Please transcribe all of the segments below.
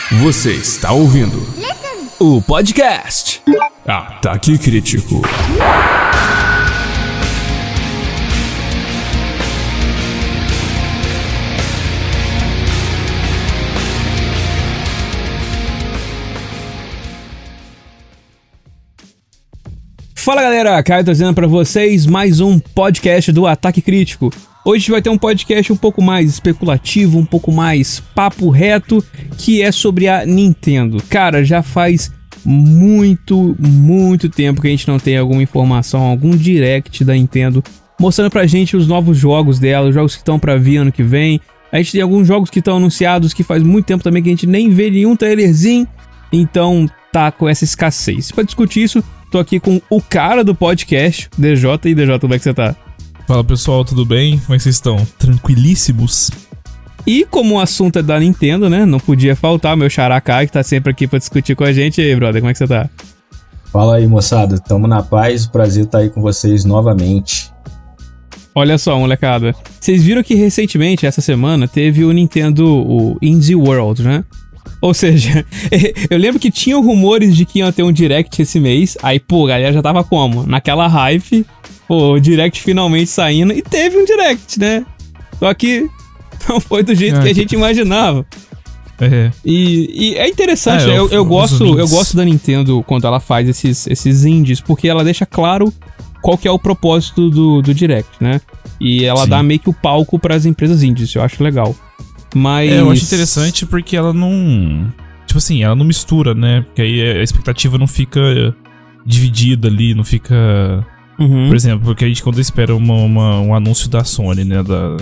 Você está ouvindo o podcast Ataque Crítico. Fala galera, Caio trazendo pra vocês mais um podcast do Ataque Crítico. Hoje a gente vai ter um podcast um pouco mais especulativo, um pouco mais papo reto, que é sobre a Nintendo. Cara, já faz muito tempo que a gente não tem alguma informação, algum direct da Nintendo mostrando pra gente os novos jogos dela, os jogos que estão pra vir ano que vem. A gente tem alguns jogos que estão anunciados que faz muito tempo também que a gente nem vê nenhum trailerzinho, então tá com essa escassez. Pra discutir isso, tô aqui com o cara do podcast, DJ. E DJ, como é que você tá? Fala pessoal, tudo bem? Como é que vocês estão? Tranquilíssimos? E como o assunto é da Nintendo, né? Não podia faltar meu xará Kai, que tá sempre aqui pra discutir com a gente. E aí, brother, como é que você tá? Fala aí, moçada. Tamo na paz. Prazer estar aí com vocês novamente. Olha só, molecada. Vocês viram que recentemente, essa semana, teve o Nintendo o Indie World, né? Ou seja, eu lembro que tinham rumores de que ia ter um Direct esse mês. Aí, pô, a galera já tava como? Naquela hype. Pô, o Direct finalmente saindo. E teve um Direct, né? Só que não foi do jeito que a gente imaginava. É. E é interessante, né? Eu gosto da Nintendo quando ela faz esses indies, porque ela deixa claro qual que é o propósito do Direct, né? E ela dá meio que o palco pras empresas indies, eu acho legal. Mas... eu acho interessante porque ela não... tipo assim, ela não mistura, né? Porque aí a expectativa não fica dividida ali, não fica... Por exemplo, porque a gente quando espera um anúncio da Sony, né?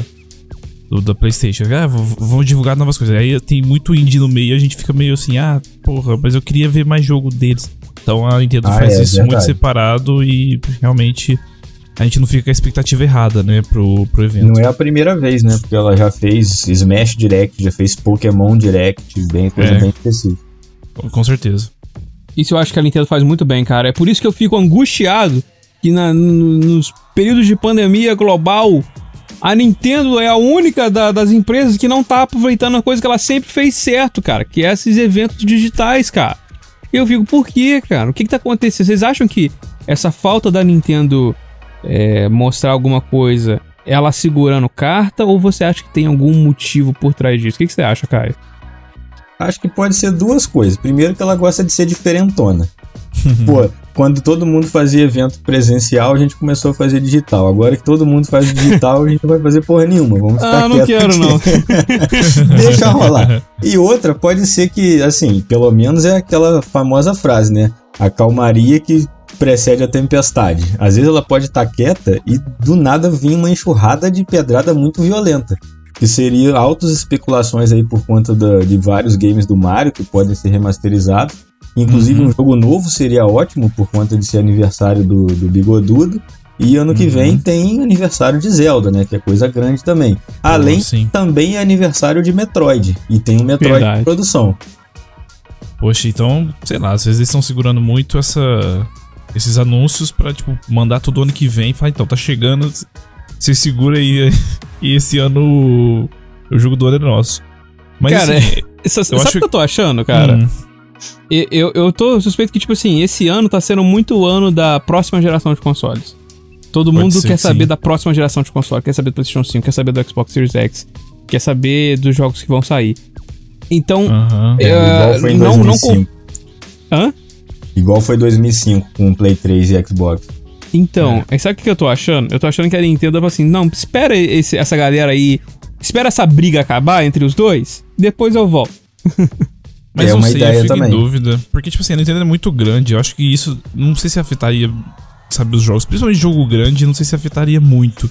Da PlayStation, vão divulgar novas coisas. Aí tem muito indie no meio e a gente fica meio assim, porra, mas eu queria ver mais jogo deles. Então a Nintendo faz isso muito separado e realmente a gente não fica com a expectativa errada, né, pro evento. Não é a primeira vez, né? Porque ela já fez Smash Direct, já fez Pokémon Direct, coisa bem específica. Com certeza. Isso eu acho que a Nintendo faz muito bem, cara. É por isso que eu fico angustiado que nos períodos de pandemia global, a Nintendo é a única das empresas que não tá aproveitando a coisa que ela sempre fez certo, cara, que é esses eventos digitais, cara. E eu fico, por quê, cara? O que tá acontecendo? Vocês acham que essa falta da Nintendo mostrar alguma coisa, ela segurando carta, ou você acha que tem algum motivo por trás disso? O que você acha, Caio? Acho que pode ser duas coisas. Primeiro que ela gosta de ser diferentona. Pô, quando todo mundo fazia evento presencial, a gente começou a fazer digital. Agora que todo mundo faz digital, a gente não vai fazer porra nenhuma. Vamos ficar não quero aqui. Não. Deixa rolar. E outra, pode ser que, assim, pelo menos é aquela famosa frase, né? A calmaria que precede a tempestade. Às vezes ela pode estar quieta e do nada vir uma enxurrada de pedrada muito violenta. Que seria altas especulações aí por conta de vários games do Mario que podem ser remasterizados. Inclusive um jogo novo seria ótimo por conta de ser aniversário do Bigodudo. E ano que vem tem aniversário de Zelda, né? Que é coisa grande também. Além, também é aniversário de Metroid. E tem um Metroid em produção. Poxa, então, sei lá, às vezes eles estão segurando muito esses anúncios pra, tipo, mandar todo ano que vem e falar, então, tá chegando, você segura aí e esse ano o jogo do ano é nosso. Mas, cara, assim, sabe o que eu tô achando, cara? Eu tô suspeito que, tipo assim, esse ano tá sendo muito o ano da próxima geração de consoles. Todo mundo quer saber da próxima geração de console, quer saber do PlayStation 5, quer saber do Xbox Series X, quer saber dos jogos que vão sair. Então, igual foi em 2005. Hã? Igual foi 2005 com o Play 3 e Xbox. Então, sabe o que eu tô achando? Eu tô achando que a Nintendo fala assim, não, espera essa galera aí, espera essa briga acabar entre os dois, depois eu volto. Mas não sei, eu fico em dúvida. Porque, tipo assim, a Nintendo é muito grande. Eu acho que isso, não sei se afetaria, sabe, os jogos. Principalmente jogo grande, não sei se afetaria muito.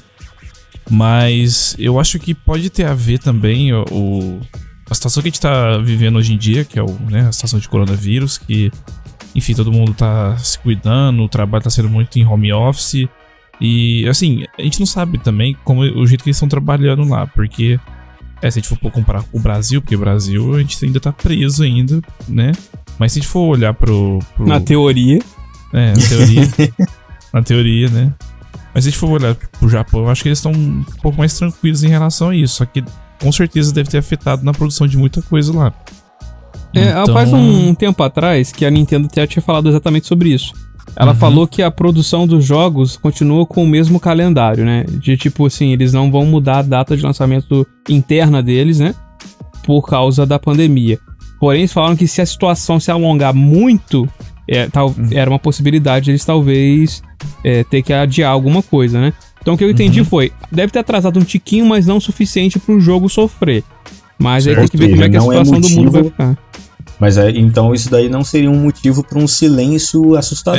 Mas eu acho que pode ter a ver também a situação que a gente tá vivendo hoje em dia, que é a situação de coronavírus, que, enfim, todo mundo tá se cuidando, o trabalho tá sendo muito em home office. E, assim, a gente não sabe também o jeito que eles estão trabalhando lá, porque... se a gente for comparar com o Brasil, porque o Brasil a gente ainda tá preso ainda, né? Mas se a gente for olhar pro... Na teoria. Na teoria. Na teoria, né? Mas se a gente for olhar pro Japão, eu acho que eles estão um pouco mais tranquilos em relação a isso. Só que com certeza deve ter afetado na produção de muita coisa lá. Então... Faz um tempo atrás que a Nintendo até tinha falado exatamente sobre isso. Ela falou que a produção dos jogos continua com o mesmo calendário, né? De tipo assim, eles não vão mudar a data de lançamento interna deles, né? Por causa da pandemia. Porém, eles falaram que se a situação se alongar muito, era uma possibilidade de eles talvez ter que adiar alguma coisa, né? Então o que eu entendi foi, deve ter atrasado um tiquinho, mas não o suficiente pro jogo sofrer. Mas aí tem que ver como é que a situação do mundo vai ficar. Mas então isso daí não seria um motivo para um silêncio assustador.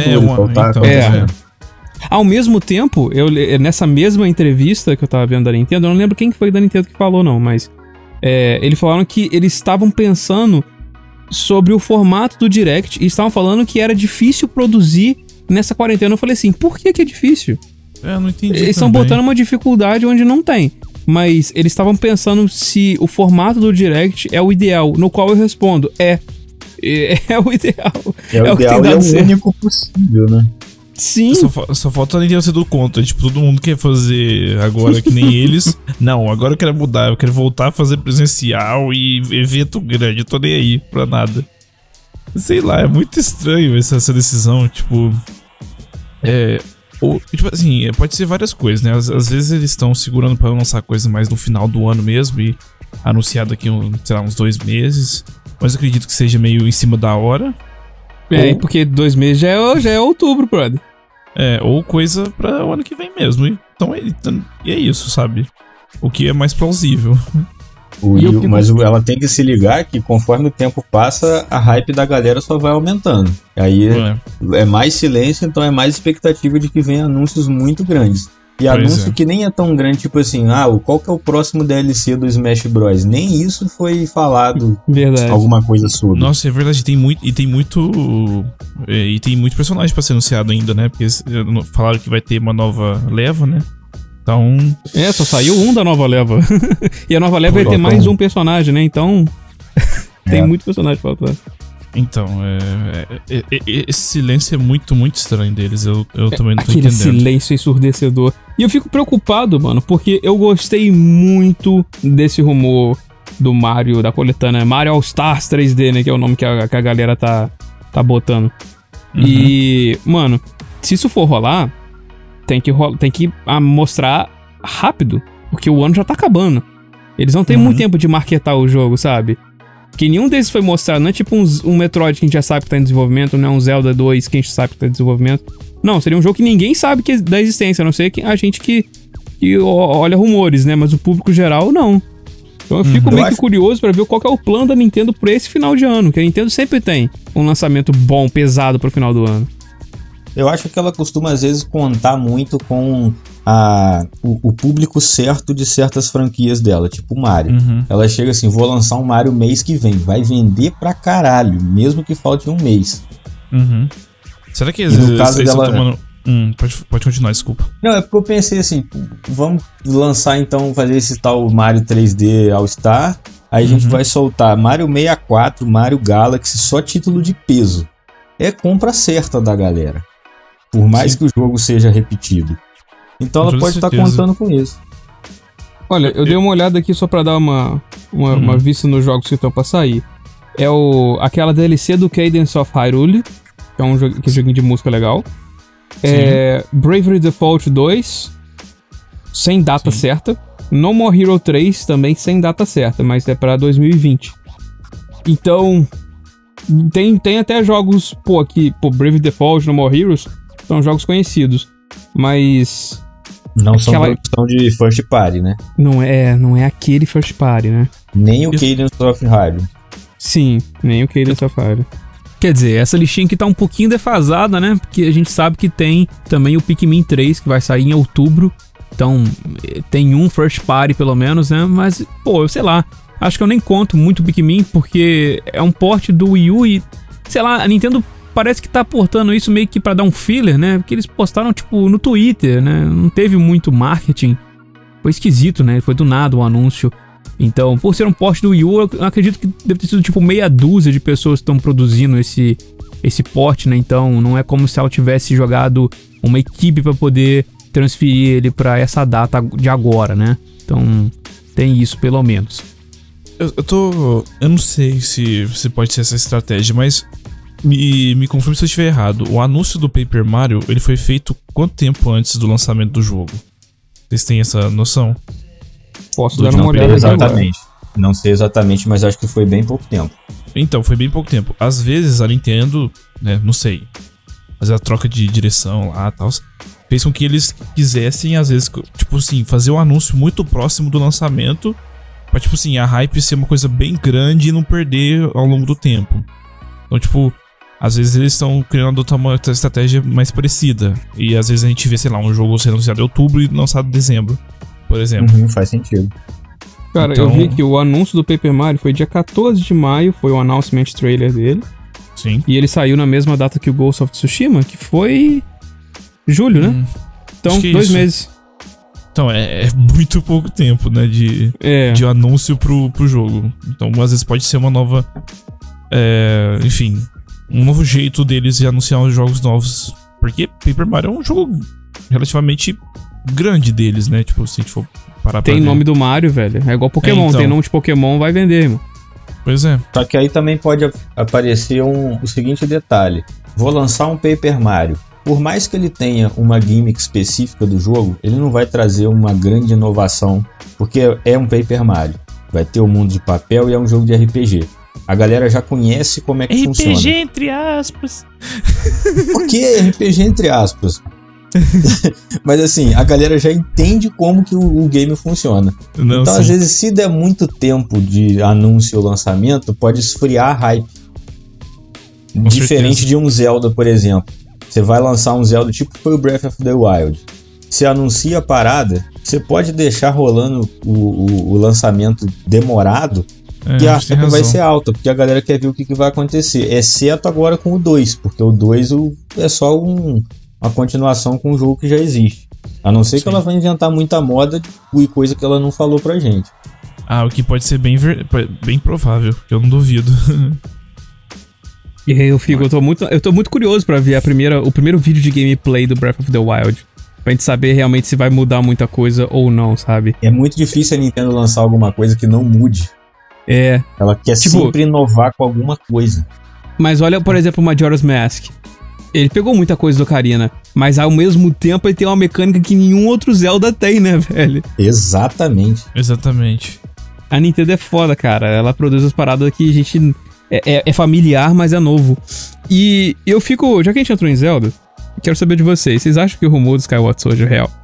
Ao mesmo tempo, nessa mesma entrevista que eu tava vendo da Nintendo, eu não lembro quem foi da Nintendo que falou não, mas eles falaram que eles estavam pensando sobre o formato do Direct e estavam falando que era difícil produzir nessa quarentena. Eu falei assim, por que é difícil? Eu não entendi. Eles estão botando uma dificuldade onde não tem. Mas eles estavam pensando se o formato do Direct é o ideal, no qual eu respondo, é o ideal. É o ideal e é o único possível, né? Sim. Só falta a Nintendo ser do contra. Tipo, todo mundo quer fazer agora que nem eles. Não, agora eu quero mudar. Eu quero voltar a fazer presencial e evento grande. Eu tô nem aí pra nada. Sei lá, é muito estranho essa decisão. Tipo, tipo assim, pode ser várias coisas, né? Às vezes eles estão segurando pra lançar coisa mais no final do ano mesmo e anunciar daqui, sei lá, uns 2 meses. Mas eu acredito que seja meio em cima da hora. Porque 2 meses já é outubro, brother. Ou coisa pra o ano que vem mesmo. Então é isso, sabe? O que é mais plausível. Mas ela tem que se ligar que conforme o tempo passa, a hype da galera só vai aumentando. Aí é mais silêncio, então é mais expectativa de que venha anúncios muito grandes. E anúncio que nem é tão grande, tipo assim, qual que é o próximo DLC do Smash Bros? Nem isso foi falado. Verdade. Alguma coisa sobre. Nossa, é verdade, tem muito personagem pra ser anunciado ainda, né? Porque falaram que vai ter uma nova leva, né? Então... só saiu um da nova leva. E a nova leva vai ter mais um personagem, né? Então... tem muito personagem faltando. Então, esse silêncio é muito, muito estranho deles. Eu também não tô aquele entendendo. Aquele silêncio ensurdecedor. E eu fico preocupado, mano, porque eu gostei muito desse rumor do Mario, da coletânea Mario All Stars 3D, né? Que é o nome que a galera tá botando. E, mano, se isso for rolar... Tem que mostrar rápido, porque o ano já tá acabando. Eles não têm muito tempo de marketar o jogo, sabe? Que nenhum desses foi mostrado. Não é tipo um Metroid que a gente já sabe que tá em desenvolvimento, não é um Zelda 2 que a gente sabe que tá em desenvolvimento. Não, seria um jogo que ninguém sabe da existência, a não ser a gente que olha rumores, né? Mas o público geral, não. Então eu fico meio que curioso pra ver qual que é o plano da Nintendo pra esse final de ano, que a Nintendo sempre tem um lançamento bom, pesado pro final do ano. Eu acho que ela costuma, às vezes, contar muito com o público certo de certas franquias dela, tipo o Mario. Ela chega assim, vou lançar um Mario mês que vem, vai vender pra caralho, mesmo que falte um mês. Será que às vezes eles estão tomando... pode continuar, desculpa. Não, é porque eu pensei assim, vamos lançar então, fazer esse tal Mario 3D All Star, aí a gente vai soltar Mario 64, Mario Galaxy, só título de peso. É compra certa da galera. Por mais que o jogo seja repetido. Então ela pode estar contando com isso. Olha, eu dei uma olhada aqui só pra dar uma vista nos jogos que estão pra sair. Aquela DLC do Cadence of Hyrule, que é um joguinho de música legal. Bravely Default 2, sem data certa. No More Hero 3, também sem data certa, mas é pra 2020. Então, tem até jogos, Bravely Default, No More Heroes, são jogos conhecidos, mas... Não são produção de first party, né? Não é aquele first party, né? Nem o Cadence of Hyrule. Sim, nem o Cadence of Hyrule. Quer dizer, essa listinha aqui tá um pouquinho defasada, né? Porque a gente sabe que tem também o Pikmin 3, que vai sair em outubro. Então, tem um first party pelo menos, né? Mas, eu sei lá. Acho que eu nem conto muito o Pikmin, porque é um port do Wii U e... Sei lá, a Nintendo parece que tá portando isso meio que pra dar um filler, né? Porque eles postaram, no Twitter, né? Não teve muito marketing. Foi esquisito, né? Foi do nada o anúncio. Então, por ser um port do Wii U, eu acredito que deve ter sido meia dúzia de pessoas que estão produzindo esse port, né? Então, não é como se ela tivesse jogado uma equipe pra poder transferir ele pra essa data de agora, né? Então, tem isso pelo menos. Eu não sei se pode ser essa estratégia, mas me confirme se eu estiver errado. O anúncio do Paper Mario, ele foi feito quanto tempo antes do lançamento do jogo? Vocês têm essa noção? Posso dar uma olhada exatamente. Não sei exatamente, mas acho que foi bem pouco tempo. Então, foi bem pouco tempo. Às vezes a Nintendo, né, não sei, fazer a troca de direção lá e tal, fez com que eles quisessem, às vezes, tipo assim, fazer um anúncio muito próximo do lançamento pra, tipo assim, a hype ser uma coisa bem grande e não perder ao longo do tempo. Então, tipo, às vezes eles estão querendo adotar uma estratégia mais parecida. E às vezes a gente vê, sei lá, um jogo sendo anunciado em outubro e lançado em dezembro, por exemplo. Faz sentido. Cara, então, eu vi que o anúncio do Paper Mario foi dia 14 de maio, foi o announcement trailer dele. Sim. E ele saiu na mesma data que o Ghost of Tsushima, que foi julho, né? Então, 2 meses. Então, é muito pouco tempo, né, de anúncio pro jogo. Então, às vezes pode ser uma nova... enfim, um novo jeito deles de anunciar os jogos novos. Porque Paper Mario é um jogo relativamente grande deles, né? Tipo, se a gente for parar pra ver. Tem nome do Mario, velho. É igual Pokémon. Então. Tem nome de Pokémon, vai vender, irmão. Pois é. Só que aí também pode aparecer o seguinte detalhe. Vou lançar um Paper Mario. Por mais que ele tenha uma gimmick específica do jogo, ele não vai trazer uma grande inovação. Porque é um Paper Mario. Vai ter o mundo de papel e é um jogo de RPG. A galera já conhece como é que funciona. RPG entre aspas. Por que RPG entre aspas? Mas assim, a galera já entende como que o game funciona. Não, então, sim. Às vezes, se der muito tempo de anúncio ou lançamento, pode esfriar a hype. Com Diferente certeza. de um Zelda, por exemplo. Você vai lançar um Zelda tipo foi o Breath of the Wild. Você anuncia a parada, você pode deixar rolando o lançamento demorado, e a hype vai ser alta, porque a galera quer ver o que vai acontecer. Exceto agora com o 2, porque o 2 é só uma continuação com um jogo que já existe. A não ser que ela vai inventar muita moda e coisa que ela não falou pra gente. O que pode ser bem provável, que eu não duvido. E aí eu tô muito curioso pra ver o primeiro vídeo de gameplay do Breath of the Wild. Pra gente saber realmente se vai mudar muita coisa ou não, sabe? É muito difícil a Nintendo lançar alguma coisa que não mude. Ela quer sempre inovar com alguma coisa. Mas olha, por exemplo, o Majora's Mask. Ele pegou muita coisa do Ocarina, mas ao mesmo tempo ele tem uma mecânica que nenhum outro Zelda tem, né, velho? Exatamente. A Nintendo é foda, cara. Ela produz as paradas que a gente... É familiar, mas é novo. E eu fico... Já que a gente entrou em Zelda, quero saber de vocês. Vocês acham que o rumor do Skyward Sword é real?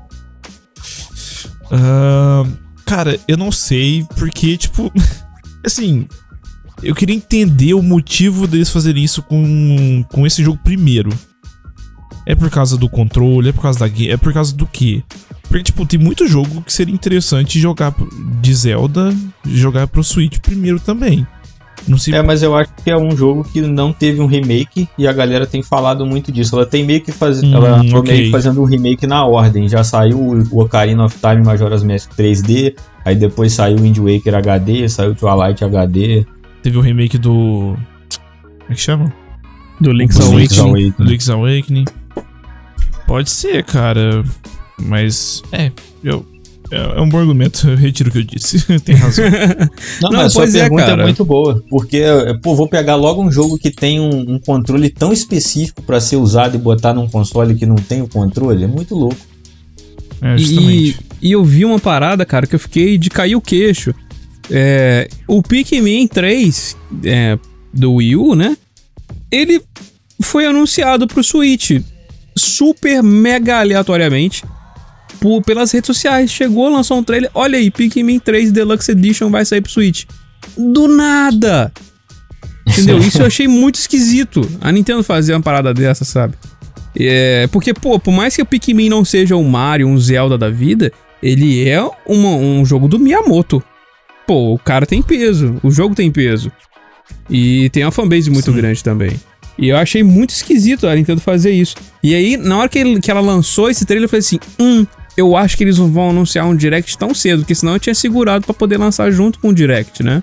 Cara, eu não sei, porque, tipo... assim... Eu queria entender o motivo deles fazerem isso com esse jogo primeiro. É por causa do controle? É por causa da game? É por causa do quê? Porque, tipo, tem muito jogo que seria interessante jogar de Zelda, jogar pro Switch primeiro também. Não sei... mas eu acho que é um jogo que não teve um remake e a galera tem falado muito disso. Ela tem meio que meio que fazendo um remake na ordem. Já saiu o Ocarina of Time Majora's Mask 3D, aí depois saiu o Wind Waker HD, saiu o Twilight HD. Teve o remake do... Como é que chama? Do Link's Awakening. Pode ser, cara. Mas... É um bom argumento. Eu retiro o que eu disse. Tem razão. Não, mas a sua pergunta é muito boa. Porque, vou pegar logo um jogo que tem um controle tão específico pra ser usado e botar num console que não tem o controle. É muito louco. Justamente. E eu vi uma parada, cara, que eu fiquei de cair o queixo. O Pikmin 3 do Wii U, né? Ele foi anunciado pro Switch super mega aleatoriamente pelas redes sociais. Chegou, lançou um trailer. Olha aí, Pikmin 3 Deluxe Edition vai sair pro Switch. Do nada! Entendeu? Isso eu achei muito esquisito. A Nintendo fazer uma parada dessa, sabe? Porque, por mais que o Pikmin não seja um Mario, um Zelda da vida, ele é um jogo do Miyamoto. O cara tem peso, o jogo tem peso. E tem uma fanbase muito grande também. E eu achei muito esquisito a Nintendo fazer isso. E aí, na hora que ela lançou esse trailer, eu falei assim, eu acho que eles não vão anunciar um Direct tão cedo, porque senão eu tinha segurado pra poder lançar junto com o Direct, né?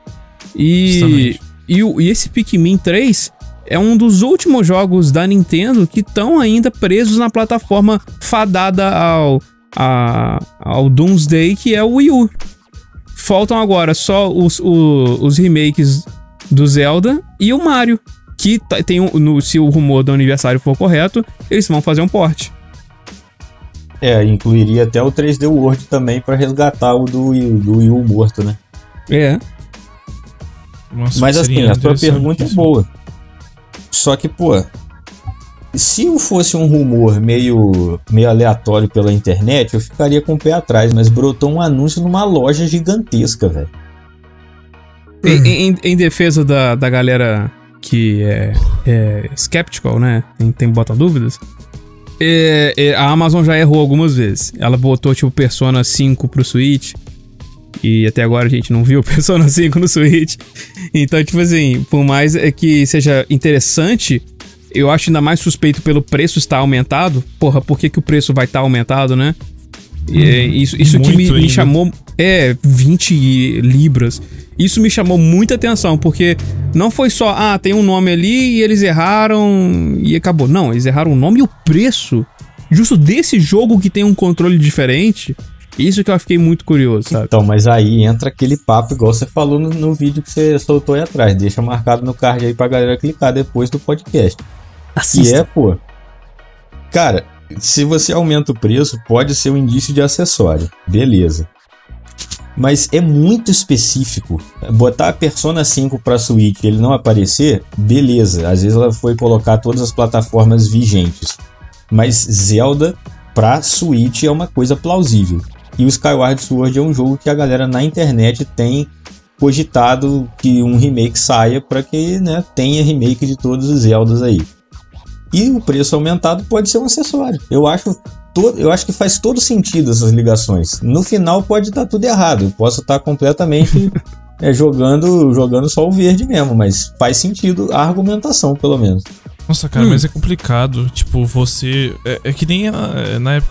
E esse Pikmin 3 é um dos últimos jogos da Nintendo que estão ainda presos na plataforma fadada ao Doomsday, que é o Wii U. faltam agora só os remakes do Zelda e o Mario. Que tem se o rumor do aniversário for correto, eles vão fazer um port. Incluiria até o 3D World também pra resgatar o do Wii U morto, né? Nossa, mas assim, a tua pergunta é boa. Só que, pô, se fosse um rumor meio aleatório pela internet, eu ficaria com o pé atrás, mas brotou um anúncio numa loja gigantesca, velho. Em defesa da galera que é skeptical, né? Tem bota dúvidas. A Amazon já errou algumas vezes. Ela botou, tipo, Persona 5 pro Switch. E até agora a gente não viu Persona 5 no Switch. Então, tipo assim, por mais que seja interessante, eu acho ainda mais suspeito pelo preço estar aumentado. Porra, por que o preço vai estar aumentado, né? Isso que me chamou... 20 libras. Isso me chamou muita atenção, porque não foi só, tem um nome ali e eles erraram e acabou. Não, eles erraram o nome e o preço. Justo desse jogo que tem um controle diferente. Isso que eu fiquei muito curioso, sabe? Então, mas aí entra aquele papo igual você falou no vídeo que você soltou aí atrás. Deixa marcado no card aí pra galera clicar depois do podcast. Assista. Pô... Cara, se você aumenta o preço, pode ser um indício de acessório. Beleza. Mas é muito específico. Botar a Persona 5 pra Switch e ele não aparecer, beleza. Às vezes ela foi colocar todas as plataformas vigentes. Mas Zelda pra Switch é uma coisa plausível. E o Skyward Sword é um jogo que a galera na internet tem cogitado que um remake saia para que, né, tenha remake de todos os Zeldas aí. E o preço aumentado pode ser um acessório. Eu acho que faz todo sentido essas ligações. No final pode estar tudo errado. Eu posso estar completamente jogando só o verde mesmo, mas faz sentido a argumentação, pelo menos. Nossa, cara, mas é complicado. Tipo, você... É que nem na época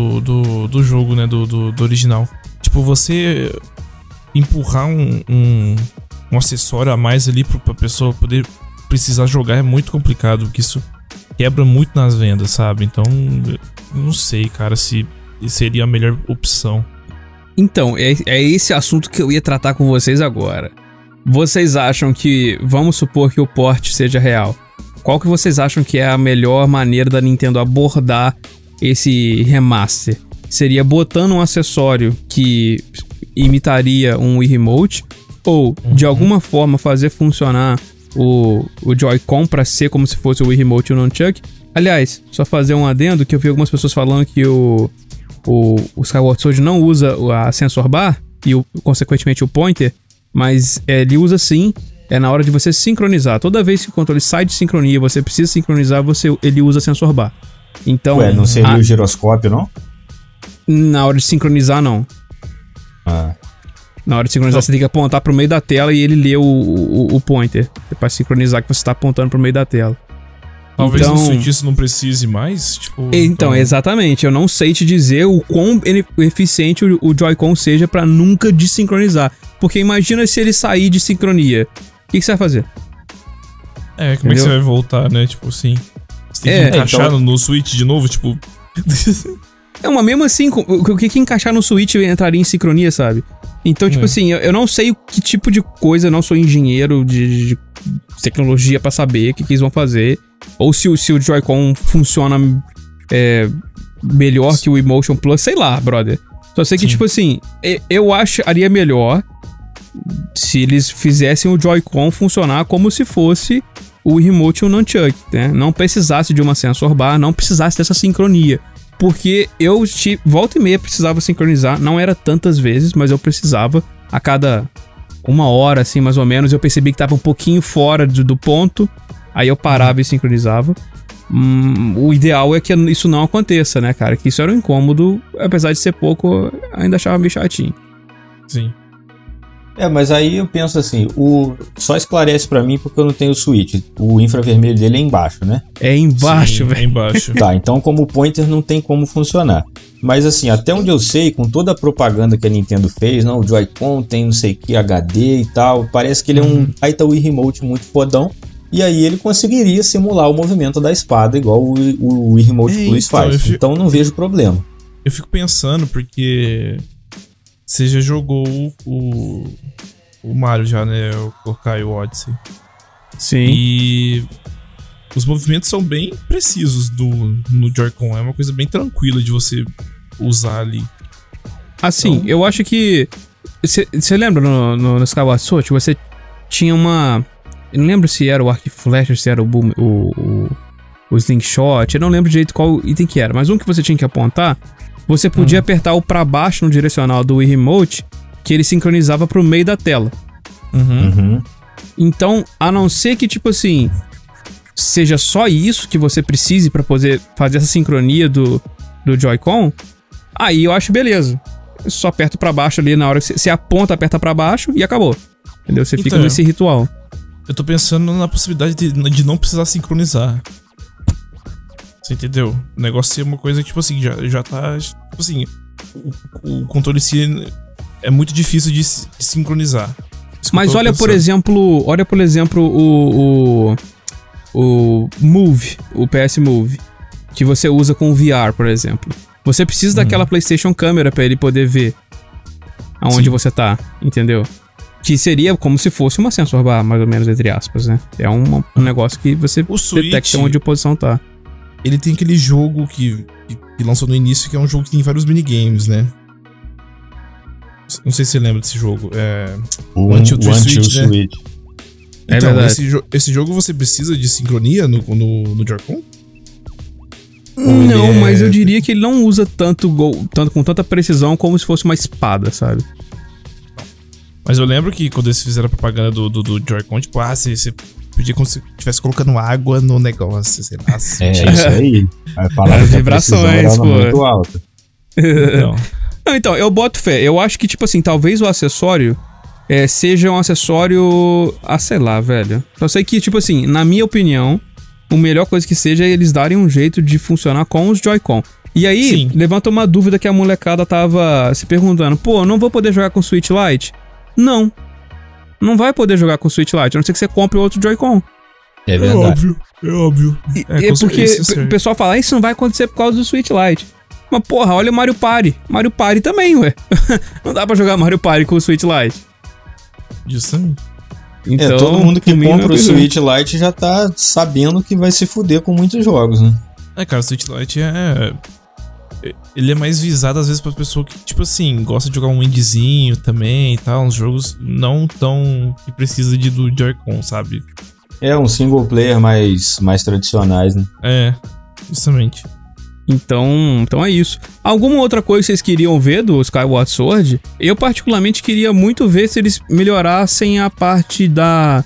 do jogo, né? Do original. Tipo, você empurrar um acessório a mais ali pra pessoa poder precisar jogar é muito complicado, porque isso quebra muito nas vendas, sabe? Então, eu não sei, cara, se seria a melhor opção. Então, é esse assunto que eu ia tratar com vocês agora. Vocês acham que... Vamos supor que o port seja real. Qual que vocês acham que é a melhor maneira da Nintendo abordar esse remaster? Seria botando um acessório que imitaria um Wii Remote? Ou, de alguma forma, fazer funcionar o Joy-Con pra ser como se fosse o Wii Remote e o Nunchuck? Aliás, só fazer um adendo que eu vi algumas pessoas falando que o Skyward Sword não usa a sensor bar e, consequentemente, o pointer, mas ele usa sim. É na hora de você sincronizar. Toda vez que o controle sai de sincronia, você precisa sincronizar, ele usa sensor bar. Então, não seria o giroscópio, não? Na hora de sincronizar, não. Na hora de sincronizar, você tem que apontar pro meio da tela e ele lê o pointer. Pra sincronizar que você tá apontando pro meio da tela. Talvez no Switch isso não precise mais, tipo... Então, exatamente. Eu não sei te dizer o quão eficiente o Joy-Con seja pra nunca desincronizar. Porque imagina se ele sair de sincronia. O que você vai fazer? Como é que você vai voltar, né? Tipo assim... Você tem que encaixar no Switch de novo, tipo... Mas mesmo assim, o que encaixar no Switch entraria em sincronia, sabe? Então, tipo assim, eu não sei que tipo de coisa, eu não sou engenheiro de tecnologia pra saber o que eles vão fazer. Ou se o Joy-Con funciona melhor que o Emotion Plus, sei lá, brother. Só sei que, tipo assim, eu acharia melhor se eles fizessem o Joy-Con funcionar como se fosse o Remote e o Nunchuck, né? Não precisasse de uma sensor bar, não precisasse dessa sincronia. Porque eu, volta e meia, precisava sincronizar. Não era tantas vezes, mas eu precisava. A cada 1 hora, assim, mais ou menos, eu percebi que tava um pouquinho fora do ponto. Aí eu parava e sincronizava. O ideal é que isso não aconteça, né, cara? Que isso era um incômodo. Apesar de ser pouco, ainda achava meio chatinho. Sim. Mas aí eu penso assim, só esclarece pra mim porque eu não tenho o Switch. O infravermelho dele é embaixo, né? É embaixo, velho. É embaixo. Tá, então como pointer não tem como funcionar. Mas assim, até onde eu sei, com toda a propaganda que a Nintendo fez, não, o Joy-Con tem não sei o que, HD e tal, parece que ele é um baita Wii Remote muito fodão. E aí ele conseguiria simular o movimento da espada igual o Wii Remote Plus faz. Então não vejo problema. Eu fico pensando porque... você já jogou o Mario já, né? O Kai Odyssey. Sim. E os movimentos são bem precisos no Joy-Con. É uma coisa bem tranquila de você usar ali. Assim, então, eu acho que... Você lembra no Skyward Sword? Você tinha uma... Eu não lembro se era o arco e flecha, se era o slingshot. Eu não lembro direito qual item que era. Mas um que você tinha que apontar, você podia apertar o pra baixo no direcional do Wii Remote, que ele sincronizava pro meio da tela. Então, a não ser que, tipo assim, seja só isso que você precise pra poder fazer essa sincronia do Joy-Con, aí eu acho beleza. Só aperta pra baixo ali na hora que você aponta, aperta pra baixo e acabou. Entendeu? Você fica nesse ritual. Eu tô pensando na possibilidade de não precisar sincronizar. Você entendeu? O negócio é uma coisa que, tipo assim, já tá... Tipo assim, o controle em si é muito difícil de sincronizar. Mas olha, por exemplo, o Move, o PS Move, que você usa com o VR, por exemplo. Você precisa daquela PlayStation Câmera pra ele poder ver aonde você tá, entendeu? Que seria como se fosse uma sensor bar, mais ou menos, entre aspas, né? É um negócio que você detecta onde a posição tá. Ele tem aquele jogo que lançou no início, que é um jogo que tem vários minigames, né? Não sei se você lembra desse jogo. É... One, Two, Switch, né? Então, é verdade. Esse jogo você precisa de sincronia no Joy-Con? Não, mas eu diria que ele não usa tanto com tanta precisão como se fosse uma espada, sabe? Mas eu lembro que quando eles fizeram a propaganda do Joy-Con, tipo, você podia como se estivesse colocando água no negócio, sei lá. Isso aí. As vibrações, pô. Muito alta. Então, eu boto fé. Eu acho que, tipo assim, talvez o acessório seja um acessório... sei lá, velho. Só sei que, tipo assim, na minha opinião, a melhor coisa que seja é eles darem um jeito de funcionar com os Joy-Con. E aí, levanta uma dúvida que a molecada tava se perguntando. Pô, não vou poder jogar com Switch Lite? Não vai poder jogar com Switch Lite, a não ser que você compre outro Joy-Con. É verdade. É óbvio. Porque o pessoal fala, isso não vai acontecer por causa do Switch Lite. Mas porra, olha o Mario Party. Mario Party também, ué. Não dá pra jogar Mario Party com o Switch Lite. Justamente. Então, todo mundo que compra o Switch Lite já tá sabendo que vai se fuder com muitos jogos, né? Cara, o Switch Lite ele é mais visado às vezes pra pessoa que, tipo assim, gosta de jogar um indiezinho também e tal, uns jogos não tão que precisa do Joy-Con, sabe? Um single player mais tradicionais, né? Justamente. Então é isso. Alguma outra coisa que vocês queriam ver do Skyward Sword? Eu particularmente queria muito ver se eles melhorassem a parte da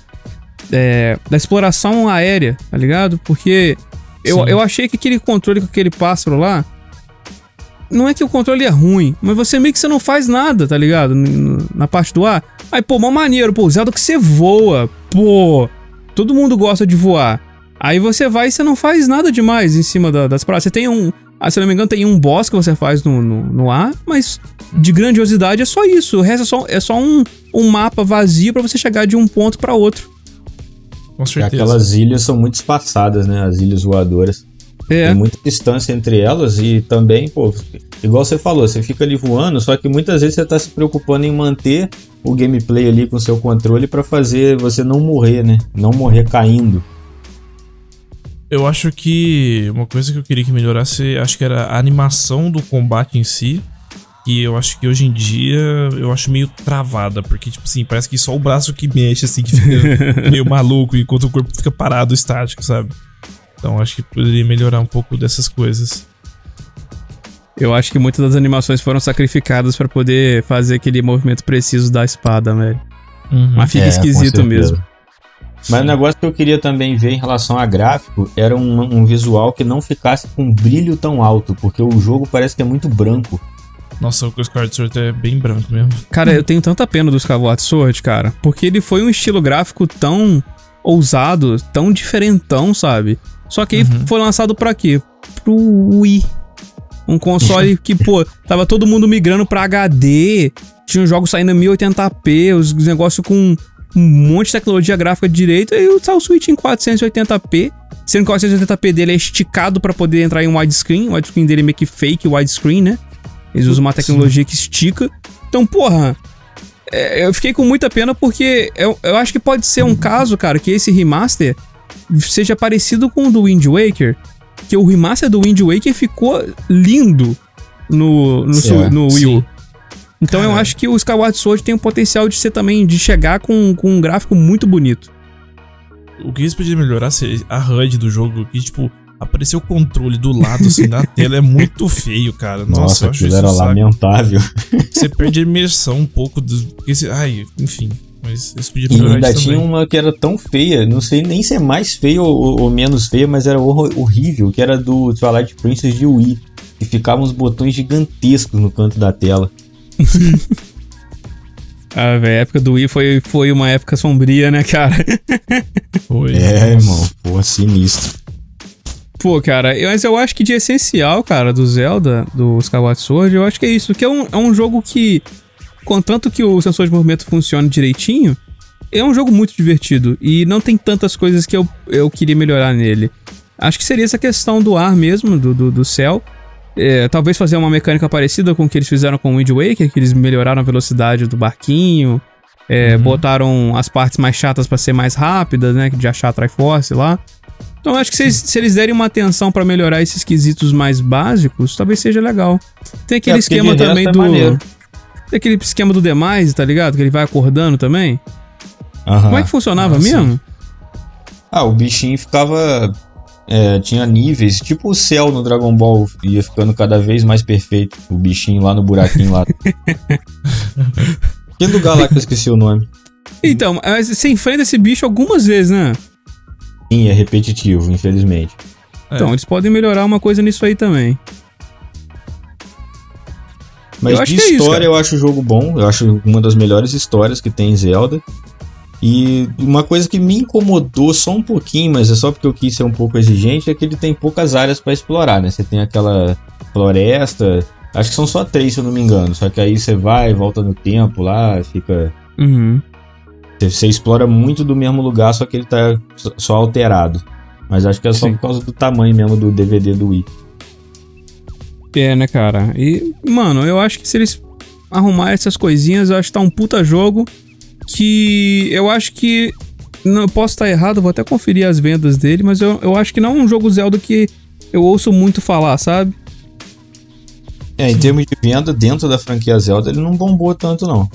exploração aérea, tá ligado? Porque eu achei que aquele controle com aquele pássaro lá, não é que o controle é ruim, mas você meio que você não faz nada, tá ligado? Na parte do ar. Aí, pô, mó maneiro, pô, usado que você voa, pô, todo mundo gosta de voar. Aí você vai e você não faz nada demais em cima das praças. Você tem se não me engano, tem um boss que você faz no ar, mas de grandiosidade é só isso. O resto é só um mapa vazio pra você chegar de um ponto pra outro. Com certeza. Aquelas ilhas são muito espaçadas, né? As ilhas voadoras. Tem muita distância entre elas e também, pô, igual você falou, você fica ali voando, só que muitas vezes você tá se preocupando em manter o gameplay ali com o seu controle pra fazer você não morrer, né? Não morrer caindo. Eu acho que uma coisa que eu queria que melhorasse, acho que era a animação do combate em si. E eu acho que hoje em dia eu acho meio travada, porque, tipo assim, parece que só o braço que mexe, assim, que fica meio maluco, enquanto o corpo fica parado, estático, sabe? Então acho que poderia melhorar um pouco dessas coisas. Eu acho que muitas das animações foram sacrificadas pra poder fazer aquele movimento preciso da espada, velho. Mas fica esquisito mesmo. Mas o negócio que eu queria também ver em relação a gráfico era um visual que não ficasse com brilho tão alto, porque o jogo parece que é muito branco. Nossa, o Skyward Sword é bem branco mesmo. Cara, eu tenho tanta pena do Skyward Sword, cara, porque ele foi um estilo gráfico tão ousado, tão diferentão, sabe? Só que aí foi lançado pra quê? Pro Wii. Um console que, pô, tava todo mundo migrando pra HD, tinha os jogos saindo em 1080p, os negócios com um monte de tecnologia gráfica de direito, e o Switch em 480p, sendo que o 480p dele é esticado pra poder entrar em widescreen, o widescreen dele é meio que fake widescreen, né? Eles usam uma tecnologia que estica. Então, porra, eu fiquei com muita pena porque eu acho que pode ser um caso, cara, que esse remaster seja parecido com o do Wind Waker, que o remaster do Wind Waker ficou lindo no Wii U. Então eu acho que o Skyward Sword tem o potencial de ser também, de chegar com um gráfico muito bonito. O que eles podiam melhorar seria a HUD do jogo, que tipo, aparecer o controle do lado assim da tela é muito feio, cara. Nossa, eu acho aquilo era lamentável. Você perde a imersão um pouco enfim. Mas eles podiam melhorar ainda tinha uma que era tão feia, não sei nem se é mais feia ou menos feia, mas era horrível, que era do Twilight Princess de Wii, que ficavam uns botões gigantescos no canto da tela. Ah, velho, a época do Wii foi uma época sombria, né, cara? Foi. Irmão, pô, sinistro. Pô, cara, mas eu acho que de essencial, cara, do Zelda, do Skyward Sword, eu acho que é isso, que é um jogo que, contanto que o sensor de movimento funcione direitinho, é um jogo muito divertido e não tem tantas coisas que eu queria melhorar nele. Acho que seria essa questão do ar mesmo, do céu. Talvez fazer uma mecânica parecida com o que eles fizeram com o Wind Waker, que eles melhoraram a velocidade do barquinho, botaram as partes mais chatas pra ser mais rápidas, né, de achar a Triforce lá. Então acho que se eles derem uma atenção pra melhorar esses quesitos mais básicos, talvez seja legal. Tem aquele esquema também tem aquele esquema do Demise, tá ligado? Que ele vai acordando também. Como é que funcionava mesmo? O bichinho ficava... tinha níveis, tipo o céu no Dragon Ball ia ficando cada vez mais perfeito, o bichinho lá no buraquinho lá. Aquele lugar lá que eu esqueci o nome. Então, mas você enfrenta esse bicho algumas vezes, né? Sim, é repetitivo, infelizmente. Então, eles podem melhorar uma coisa nisso aí também. Mas de história eu acho o jogo bom, eu acho uma das melhores histórias que tem em Zelda. E uma coisa que me incomodou só um pouquinho, mas é só porque eu quis ser um pouco exigente, é que ele tem poucas áreas pra explorar, né? Você tem aquela floresta, acho que são só 3, se eu não me engano, só que aí você vai, volta no tempo lá, fica... Você explora muito do mesmo lugar, só que ele tá só alterado. Mas acho que é só por causa do tamanho mesmo do DVD do Wii. Né, cara? E, mano, eu acho que se eles arrumarem essas coisinhas, eu acho que tá um puta jogo que eu acho que... Não, eu posso estar errado, vou até conferir as vendas dele, mas eu acho que não é um jogo Zelda que eu ouço muito falar, sabe? Em termos de venda, dentro da franquia Zelda, ele não bombou tanto, não.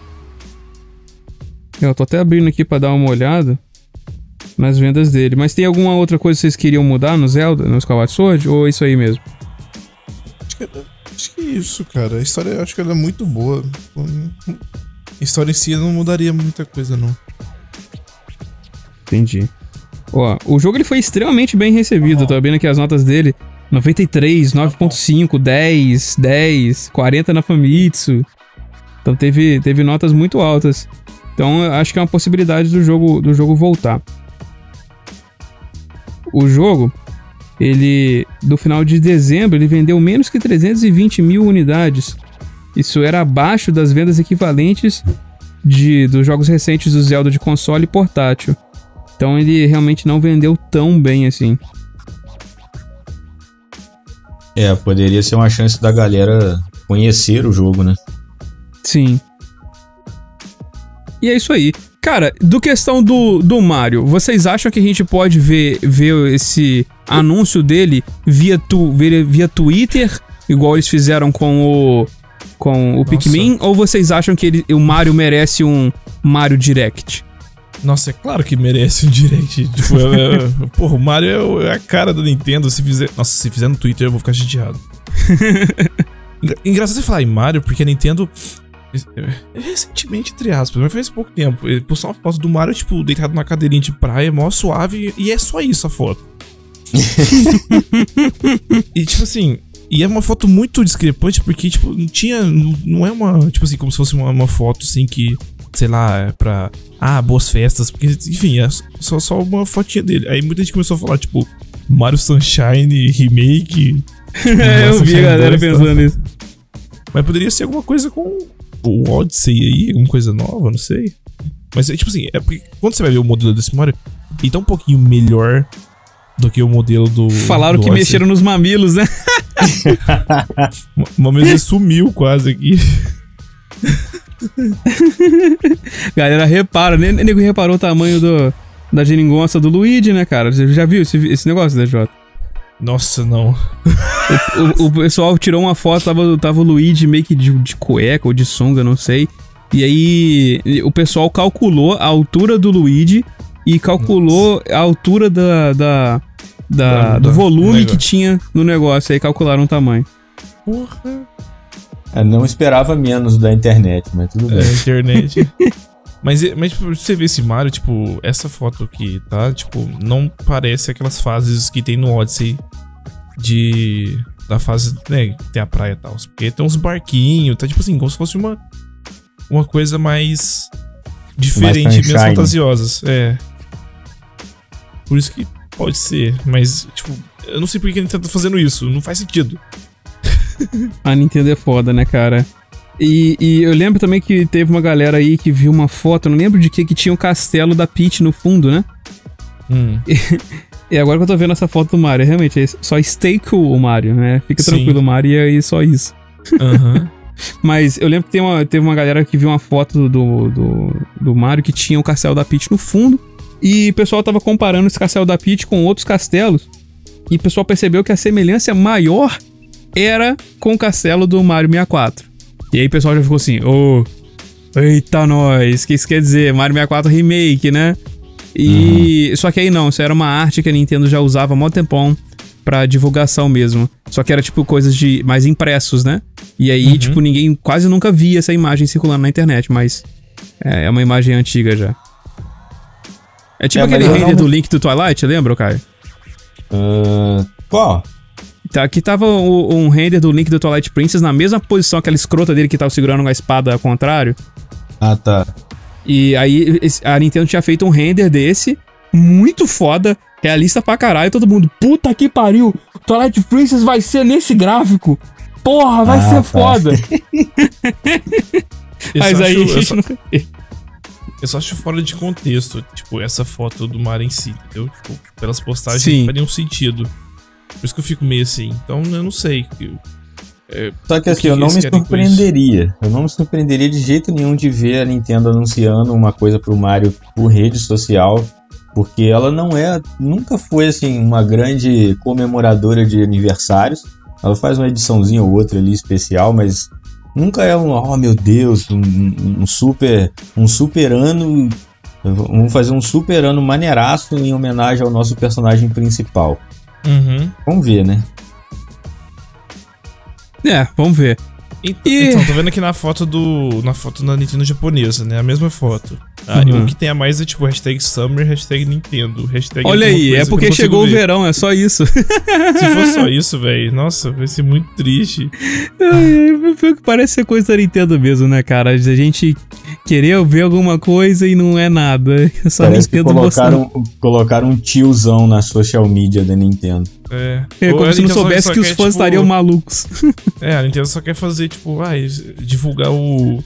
Eu tô até abrindo aqui pra dar uma olhada nas vendas dele. Mas tem alguma outra coisa que vocês queriam mudar no Zelda, no Skyward Sword? Ou é isso aí mesmo? Acho que é isso, cara. A história, acho que ela é muito boa. A história em si não mudaria muita coisa, não. Entendi. Ó, o jogo ele foi extremamente bem recebido. Tô vendo aqui as notas dele. 93, 9.5, 10, 10, 40 na Famitsu. Então teve notas muito altas. Então eu acho que é uma possibilidade do jogo voltar. O jogo, ele, do final de dezembro, ele vendeu menos que 320 mil unidades. Isso era abaixo das vendas equivalentes dos jogos recentes do Zelda de console e portátil. Então ele realmente não vendeu tão bem assim. Poderia ser uma chance da galera conhecer o jogo, né? Sim. E é isso aí. Cara, do questão do Mario, vocês acham que a gente pode ver esse anúncio dele via Twitter, igual eles fizeram com o Pikmin? Ou vocês acham que o Mario merece um Mario Direct? Nossa, é claro que merece um Direct. Tipo, porra, o Mario é a cara da Nintendo. Se fizer no Twitter eu vou ficar chateado. Engraçado você falar em Mario, porque a Nintendo... recentemente, entre aspas, mas faz pouco tempo, ele postou uma foto do Mario, tipo, deitado na cadeirinha de praia, mó suave, e é só isso a foto. E tipo assim, e é uma foto muito discrepante, porque tipo, não é uma, tipo assim, como se fosse uma foto assim que, sei lá, é pra, boas festas, porque enfim, é só uma fotinha dele. Aí muita gente começou a falar, tipo, Mario Sunshine Remake. Tipo, eu vi a galera pensando nisso. Mas poderia ser alguma coisa com o Odyssey aí, alguma coisa nova, não sei. Mas é tipo assim, é porque quando você vai ver o modelo desse Mario, ele tá um pouquinho melhor do que o modelo do... Falaram do que Odyssey. Mexeram nos mamilos, né? O mamilo sumiu quase aqui. Galera, repara, nem nego reparou o tamanho da geringonça do Luigi, né, cara? Você já viu esse negócio, DJ? Nossa, não. O pessoal tirou uma foto, tava o Luigi meio que de cueca ou de sunga, não sei. E aí o pessoal calculou a altura do Luigi e calculou a altura do volume que tinha no negócio. Aí calcularam o tamanho. Porra. Eu não esperava menos da internet, mas tudo bem. Internet. Mas tipo, você vê esse Mario, tipo, essa foto aqui, tá? Tipo, não parece aquelas fases que tem no Odyssey da fase, né, tem a praia e tal. Porque tem uns barquinhos, tá tipo assim, como se fosse uma coisa mais diferente, menos fantasiosas. É. Por isso que pode ser, mas, tipo, eu não sei por que a Nintendo tá fazendo isso, não faz sentido. A Nintendo é foda, né, cara? E eu lembro também que teve uma galera aí que viu uma foto, eu não lembro de que tinha um castelo da Peach no fundo, né? E agora que eu tô vendo essa foto do Mario, realmente, é só stay cool o Mario, né? Fica tranquilo, Mario, e aí só isso. Mas eu lembro que teve uma galera que viu uma foto do Mario que tinha o castelo da Peach no fundo, e o pessoal tava comparando esse castelo da Peach com outros castelos, e o pessoal percebeu que a semelhança maior era com o castelo do Mario 64. E aí o pessoal já ficou assim, eita nós, o que isso quer dizer? Mario 64 Remake, né? E só que aí não, isso era uma arte que a Nintendo já usava há mó tempão pra divulgação mesmo. Só que era tipo coisas de mais impressos, né? E aí, tipo, ninguém quase nunca via essa imagem circulando na internet, mas é uma imagem antiga já. É tipo aquele render do Link do Twilight, lembra, Caio? Qual? Aqui tava um render do Link do Twilight Princess na mesma posição, aquela escrota dele que tava segurando uma espada ao contrário. Ah, tá. E aí a Nintendo tinha feito um render desse, muito foda, realista pra caralho, todo mundo, puta que pariu, Twilight Princess vai ser nesse gráfico, porra, vai ser foda. Mas aí a gente nunca... Eu só acho fora de contexto, tipo, essa foto do Mario em si, entendeu? Tipo, pelas postagens não faria um sentido. Por isso que eu fico meio assim. Então, eu não sei. Só que assim, eu não me surpreenderia. Eu não me surpreenderia de jeito nenhum de ver a Nintendo anunciando uma coisa pro Mario por rede social. Porque ela nunca foi assim, uma grande comemoradora de aniversários. Ela faz uma ediçãozinha ou outra ali especial, mas nunca é oh meu Deus, um super ano. Vamos fazer um super ano maneiraço em homenagem ao nosso personagem principal. Vamos ver, né? Vamos ver. Então, tô vendo aqui na foto da Nintendo japonesa, né? A mesma foto. O que tem a mais é tipo hashtag Summer, hashtag Nintendo, hashtag... Olha aí, é porque chegou o verão, é só isso. Se for só isso, velho, nossa, vai ser muito triste. Parece ser coisa da Nintendo mesmo, né, cara? A gente querer ver alguma coisa e não é nada. É só parece Nintendo que colocaram um tiozão na social media da Nintendo. Como se não soubesse que os fãs estariam malucos. A Nintendo só quer fazer, tipo, divulgar o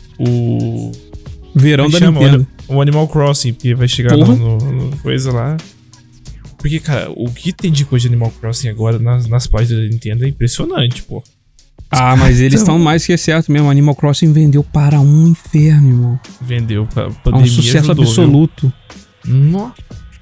verão da Nintendo. O Animal Crossing, porque vai chegar no coisa lá. Porque, cara, o que tem de coisa de Animal Crossing agora nas páginas da Nintendo é impressionante, pô. Mas eles estão mais que certo mesmo. Animal Crossing vendeu para um inferno, irmão. Vendeu, a pandemia um sucesso absoluto. Nossa.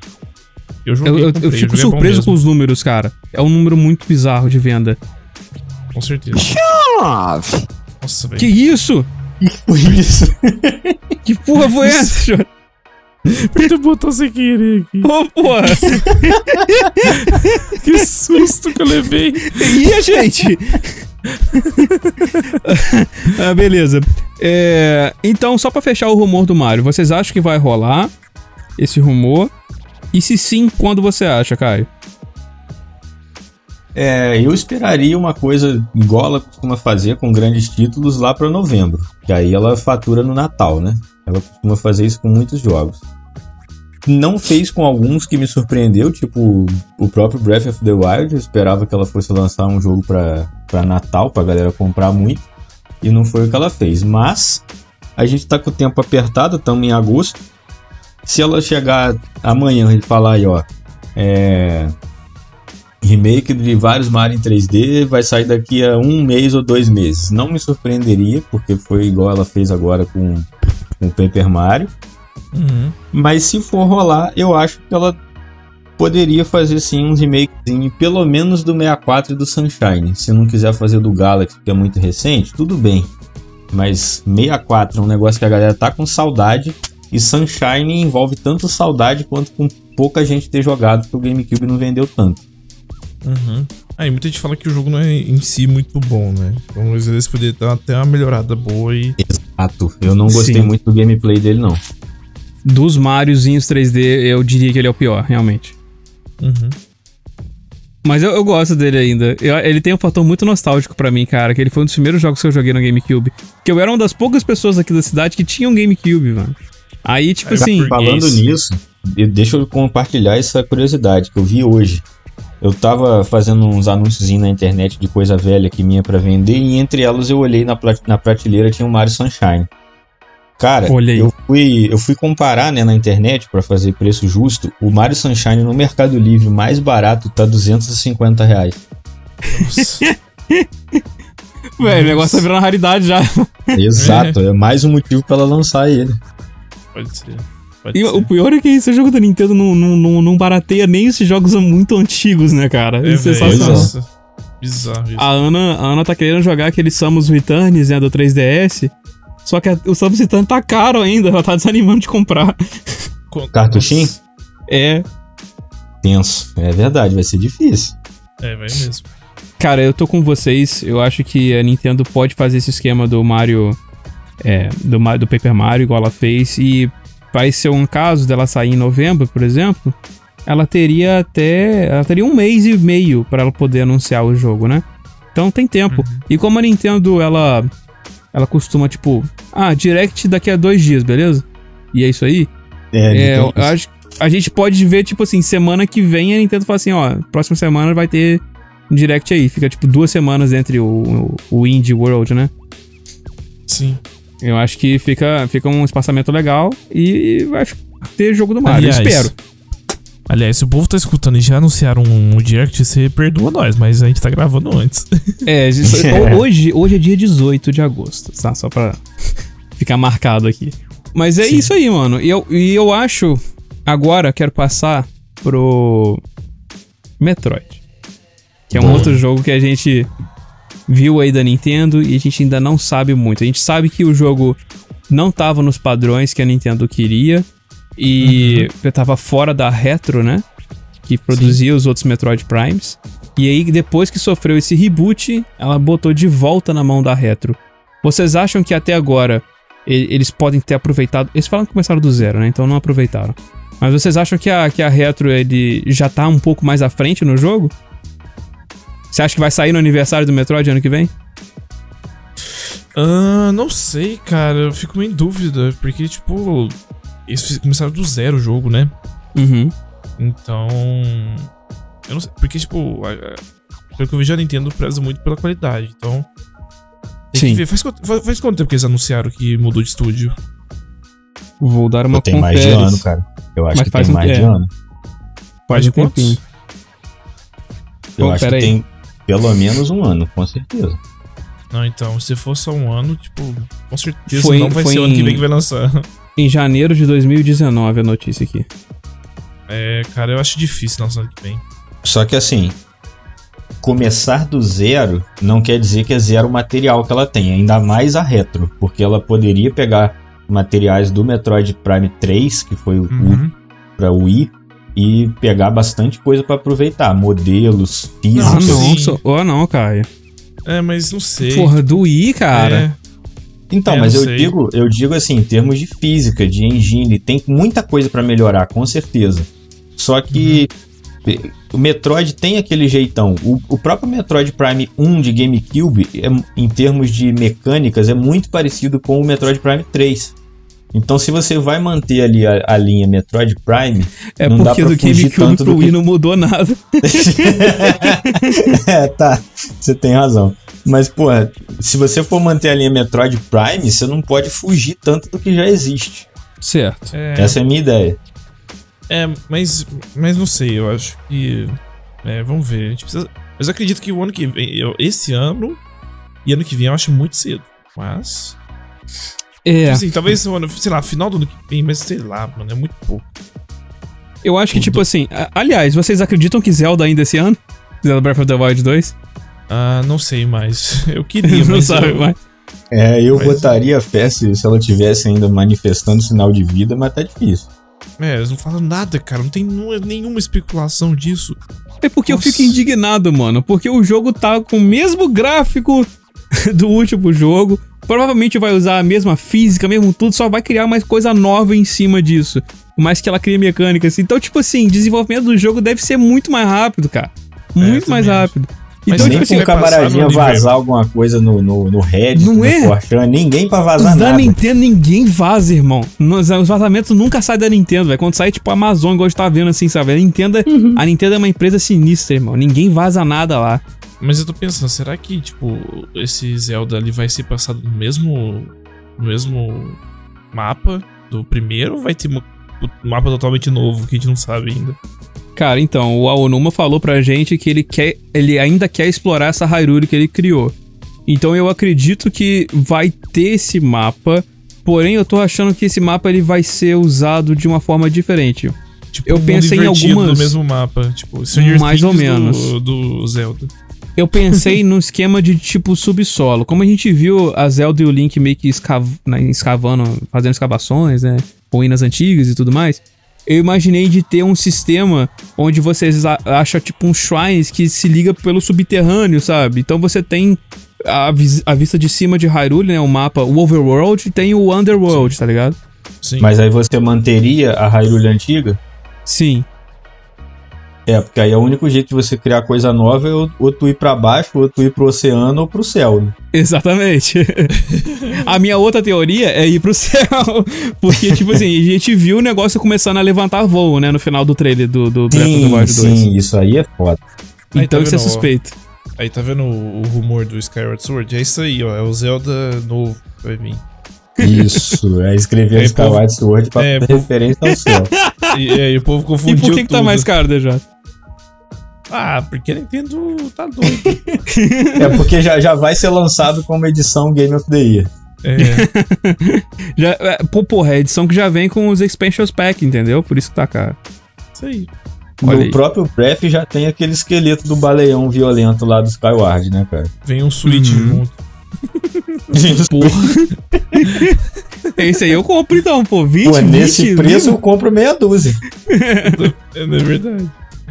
Eu fico surpreso com os números, cara. É um número muito bizarro de venda. Com certeza. Nossa, velho. Que isso? Que foi isso? Que porra foi essa, senhor? Tu botou sem querer aqui. Porra! Que susto que eu levei. E gente? Beleza. Então, só pra fechar o rumor do Mario, vocês acham que vai rolar esse rumor? E se sim, quando você acha, Caio? Eu esperaria uma coisa igual ela costuma fazer com grandes títulos lá pra novembro. Que aí ela fatura no Natal, né? Ela costuma fazer isso com muitos jogos. Não fez com alguns que me surpreendeu, tipo o próprio Breath of the Wild. Eu esperava que ela fosse lançar um jogo pra Natal, pra galera comprar muito. E não foi o que ela fez. Mas a gente tá com o tempo apertado, estamos em agosto. Se ela chegar amanhã e falar aí, ó, remake de vários Mario em 3D vai sair daqui a 1 mês ou 2 meses. Não me surpreenderia, porque foi igual ela fez agora com o Paper Mario. Mas se for rolar, eu acho que ela poderia fazer sim uns remakes, pelo menos do 64 e do Sunshine. Se não quiser fazer do Galaxy, que é muito recente, tudo bem. Mas 64 é um negócio que a galera tá com saudade, e Sunshine envolve tanto saudade quanto com pouca gente ter jogado, porque o GameCube não vendeu tanto. Aí muita gente fala que o jogo não é em si muito bom, né? Então às vezes poderia dar até uma melhorada boa e... Exato, eu não gostei muito do gameplay dele, não. Dos Mariozinhos 3D, eu diria que ele é o pior, realmente. Mas eu gosto dele ainda. Ele tem um fator muito nostálgico pra mim, cara, que ele foi um dos primeiros jogos que eu joguei no GameCube. Que eu era uma das poucas pessoas aqui da cidade que tinham GameCube, mano. Aí, tipo assim... Falando nisso, deixa eu compartilhar essa curiosidade que eu vi hoje. Eu tava fazendo uns anúncios na internet de coisa velha que minha pra vender, e entre elas eu olhei na prateleira, tinha o Mario Sunshine. Cara, eu fui comparar, né, na internet pra fazer preço justo. O Mario Sunshine no Mercado Livre mais barato tá R$250. Nossa. Velho, o negócio tá virando raridade já. Exato, é mais um motivo pra ela lançar ele. Pode ser. E o pior é que esse jogo da Nintendo não barateia nem esses jogos muito antigos, né, cara? Isso é sensacional. Bizarro isso. A Ana tá querendo jogar aquele Samus Returns, né, do 3DS. Só que o Samus Returns tá caro ainda, ela tá desanimando de comprar. Cartuchinho? É. Tenso. É verdade, vai ser difícil. É, vai mesmo. Cara, eu tô com vocês. Eu acho que a Nintendo pode fazer esse esquema do Mario... do Paper Mario, igual ela fez. E vai ser um caso dela sair em novembro, por exemplo. Ela teria 1 mês e meio pra ela poder anunciar o jogo, né? Então tem tempo. E como a Nintendo, ela costuma, tipo... Direct daqui a 2 dias, beleza? E é isso aí. Eu acho que a gente pode ver, tipo assim, semana que vem a Nintendo fala assim, ó, próxima semana vai ter um Direct aí. Fica, tipo, 2 semanas entre o Indie World, né? Sim. Eu acho que fica um espaçamento legal e vai ter jogo do Mario, eu espero. Aliás, se o povo tá escutando e já anunciaram um Direct, você perdoa nós, mas a gente tá gravando antes. Hoje é dia 18 de agosto, tá? Só pra ficar marcado aqui. Mas é isso aí, mano. E eu acho... Agora quero passar pro Metroid. Que é um outro jogo que a gente viu aí da Nintendo e a gente ainda não sabe muito. A gente sabe que o jogo não tava nos padrões que a Nintendo queria. E tava fora da Retro, né? Que produzia os outros Metroid Primes. E aí, depois que sofreu esse reboot, ela botou de volta na mão da Retro. Vocês acham que até agora eles podem ter aproveitado... Eles falam que começaram do zero, né? Então não aproveitaram. Mas vocês acham que a Retro ele já tá um pouco mais à frente no jogo? Você acha que vai sair no aniversário do Metroid ano que vem? Não sei, cara. Eu fico meio em dúvida. Porque, tipo... Eles começaram do zero o jogo, né? Então... Eu não sei. Porque, tipo... Pelo que eu vejo, a Nintendo preza muito pela qualidade. Então... Tem que ver. Faz quanto tempo que eles anunciaram que mudou de estúdio? Vou dar uma Tem mais de ano, cara. Eu acho que tem mais de ano. Faz de quantos? Eu acho que tem pelo menos 1 ano, com certeza. Não, então, se for só 1 ano, tipo... Com certeza não vai ser o ano que vem que vai lançar. Em janeiro de 2019 a notícia aqui. Cara, eu acho difícil lançar ano que vem. Só que assim, começar do zero não quer dizer que é zero material que ela tem, ainda mais a Retro, porque ela poderia pegar materiais do Metroid Prime 3, que foi o pra Wii, e pegar bastante coisa pra aproveitar, modelos, físicos. Não, Caio. Mas não sei. Porra, do Wii, cara. Então, mas eu digo assim, em termos de física, de engine, tem muita coisa pra melhorar, com certeza. Só que o Metroid tem aquele jeitão. O próprio Metroid Prime 1 de GameCube, em termos de mecânicas, é muito parecido com o Metroid Prime 3. Então, se você vai manter ali a linha Metroid Prime, não dá pra fugir tanto do porque do GameCube pro Wii não mudou nada. Tá, você tem razão. Mas, porra, se você for manter a linha Metroid Prime, você não pode fugir tanto do que já existe. Certo. Essa é a minha ideia. Mas não sei, eu acho que Vamos ver. A gente precisa... Mas eu acredito que o ano que vem, esse ano e ano que vem eu acho muito cedo. Mas... Tipo assim, talvez, sei lá, final do ano que vem, mas sei lá, mano, é muito pouco. Eu acho que, tipo assim... Aliás, vocês acreditam que Zelda ainda esse ano? Zelda Breath of the Wild 2? Não sei mais. Eu queria, não mas... sabe mais. Eu botaria fé se ela tivesse ainda manifestando sinal de vida, mas tá difícil. Eles não falam nada, cara. Não tem nenhuma especulação disso. É porque eu fico indignado, mano. Porque o jogo tá com o mesmo gráfico do último jogo. Provavelmente vai usar a mesma física, mesmo tudo. Só vai criar mais coisa nova em cima disso. Mais que ela cria mecânica, assim. Então, tipo assim, desenvolvimento do jogo deve ser muito mais rápido, cara. Muito mais rápido. Mas então, nem tipo, com camaradinha vazar alguma coisa no Reddit, no Forchan, ninguém pra vazar nada. Da Nintendo ninguém vaza, irmão. Os vazamentos nunca saem da Nintendo, velho. Quando sai, tipo, a Amazon, igual a gente tá vendo assim, sabe? A Nintendo é uma empresa sinistra, irmão. Ninguém vaza nada lá. Mas eu tô pensando, será que, tipo, esse Zelda ali vai ser passado no mesmo mapa do primeiro ou vai ter um mapa totalmente novo que a gente não sabe ainda? Cara, então, o Aonuma falou pra gente que ele ainda quer explorar essa Hyrule que ele criou. Então eu acredito que vai ter esse mapa, porém eu tô achando que esse mapa ele vai ser usado de uma forma diferente. Tipo, eu pensei em algumas... do mesmo mapa, tipo, mais ou menos do Zelda. Eu pensei no esquema de tipo subsolo. Como a gente viu a Zelda e o Link meio que escavando, fazendo escavações, né? Ruínas antigas e tudo mais. Eu imaginei de ter um sistema onde vocês acham tipo uns shrines que se liga pelo subterrâneo, sabe? Então você tem a vista de cima de Hyrule, né? O mapa, o Overworld, e tem o Underworld, Sim. Tá ligado? Sim. Mas aí você manteria a Hyrule antiga? Sim. Porque aí é o único jeito de você criar coisa nova é ou tu ir pra baixo, ou tu ir pro oceano ou pro céu, né? Exatamente. A minha outra teoria é ir pro céu. Porque, tipo assim, a gente viu o negócio começando a levantar voo, né? No final do trailer do Breath of the Wild 2. Sim, isso aí é foda. Então isso é suspeito. Aí tá vendo o rumor do Skyward Sword? É isso aí, ó. É o Zelda novo que vai vir. Isso, escrever Skyward Sword pra ter referência ao céu. E o povo confundiu tudo. E por que tá mais caro, DJ? Porque a Nintendo tá doido. Porque já vai ser lançado como edição Game of the Year. Porra, é a edição que já vem com os Expansions Pack, entendeu? Por isso que tá caro. Isso aí. No próprio Breath já tem aquele esqueleto do baleão violento lá do Skyward, né, cara? Vem um Switch junto. Porra. Esse aí eu compro então, pô. 20, nesse preço eu compro meia dúzia. É verdade.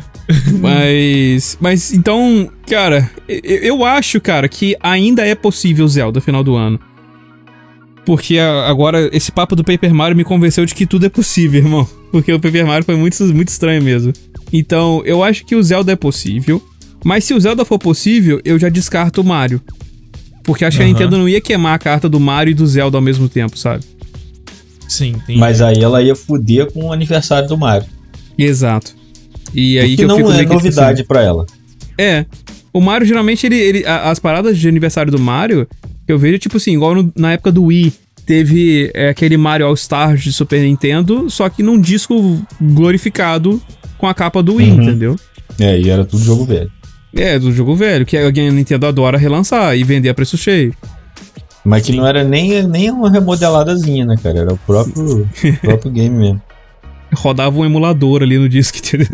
Mas então, cara, eu acho, cara, que ainda é possível Zelda no final do ano. Porque agora esse papo do Paper Mario me convenceu de que tudo é possível, irmão. Porque o Paper Mario foi muito, muito estranho mesmo. Então, eu acho que o Zelda é possível. Mas se o Zelda for possível, eu já descarto o Mario. Porque acho que a Nintendo não ia queimar a carta do Mario e do Zelda ao mesmo tempo, sabe? Sim, tem. Mas aí ela ia fuder com o aniversário do Mario. Exato. E aí que eu fico não é novidade pra ela. O Mario geralmente as paradas de aniversário do Mario, eu vejo tipo assim, igual na época do Wii, teve aquele Mario All Stars de Super Nintendo, só que num disco glorificado com a capa do Wii, entendeu? E era tudo jogo velho. Do jogo velho, que a Nintendo adora relançar e vender a preço cheio. Mas que não era nem uma remodeladazinha, né, cara? Era o próprio game mesmo. Rodava um emulador ali no disco, entendeu?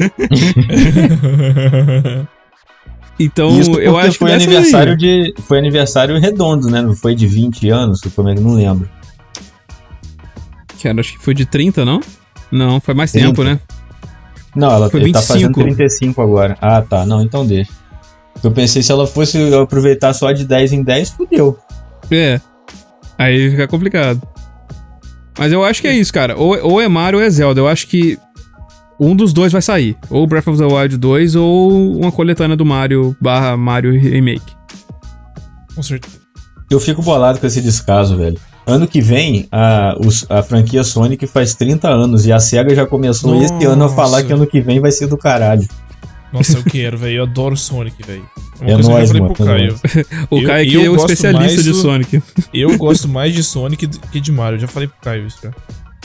Então, eu acho que foi aniversário redondo, né? Não foi de 20 anos, como é que não lembro. Cara, acho que foi de 30, não? Não, foi mais 30. Tempo, né? Não, ela tá fazendo 35 agora. Ah, tá. Não, então deixa. Eu pensei se ela fosse aproveitar só de 10 em 10, fudeu. Aí fica complicado. Mas eu acho que é isso, cara. Ou é Mario ou é Zelda. Eu acho que um dos dois vai sair. Ou Breath of the Wild 2 ou uma coletânea do Mario / Mario Remake. Com certeza. Eu fico bolado com esse descaso, velho. Ano que vem, a franquia Sonic faz 30 anos e a SEGA já começou esse ano a falar que ano que vem vai ser do caralho. Nossa, eu quero, velho. Eu adoro Sonic, velho. É nóis, mano. O Caio aqui é o especialista de Sonic. Eu gosto mais de Sonic que de Mario. Eu já falei pro Caio isso, já.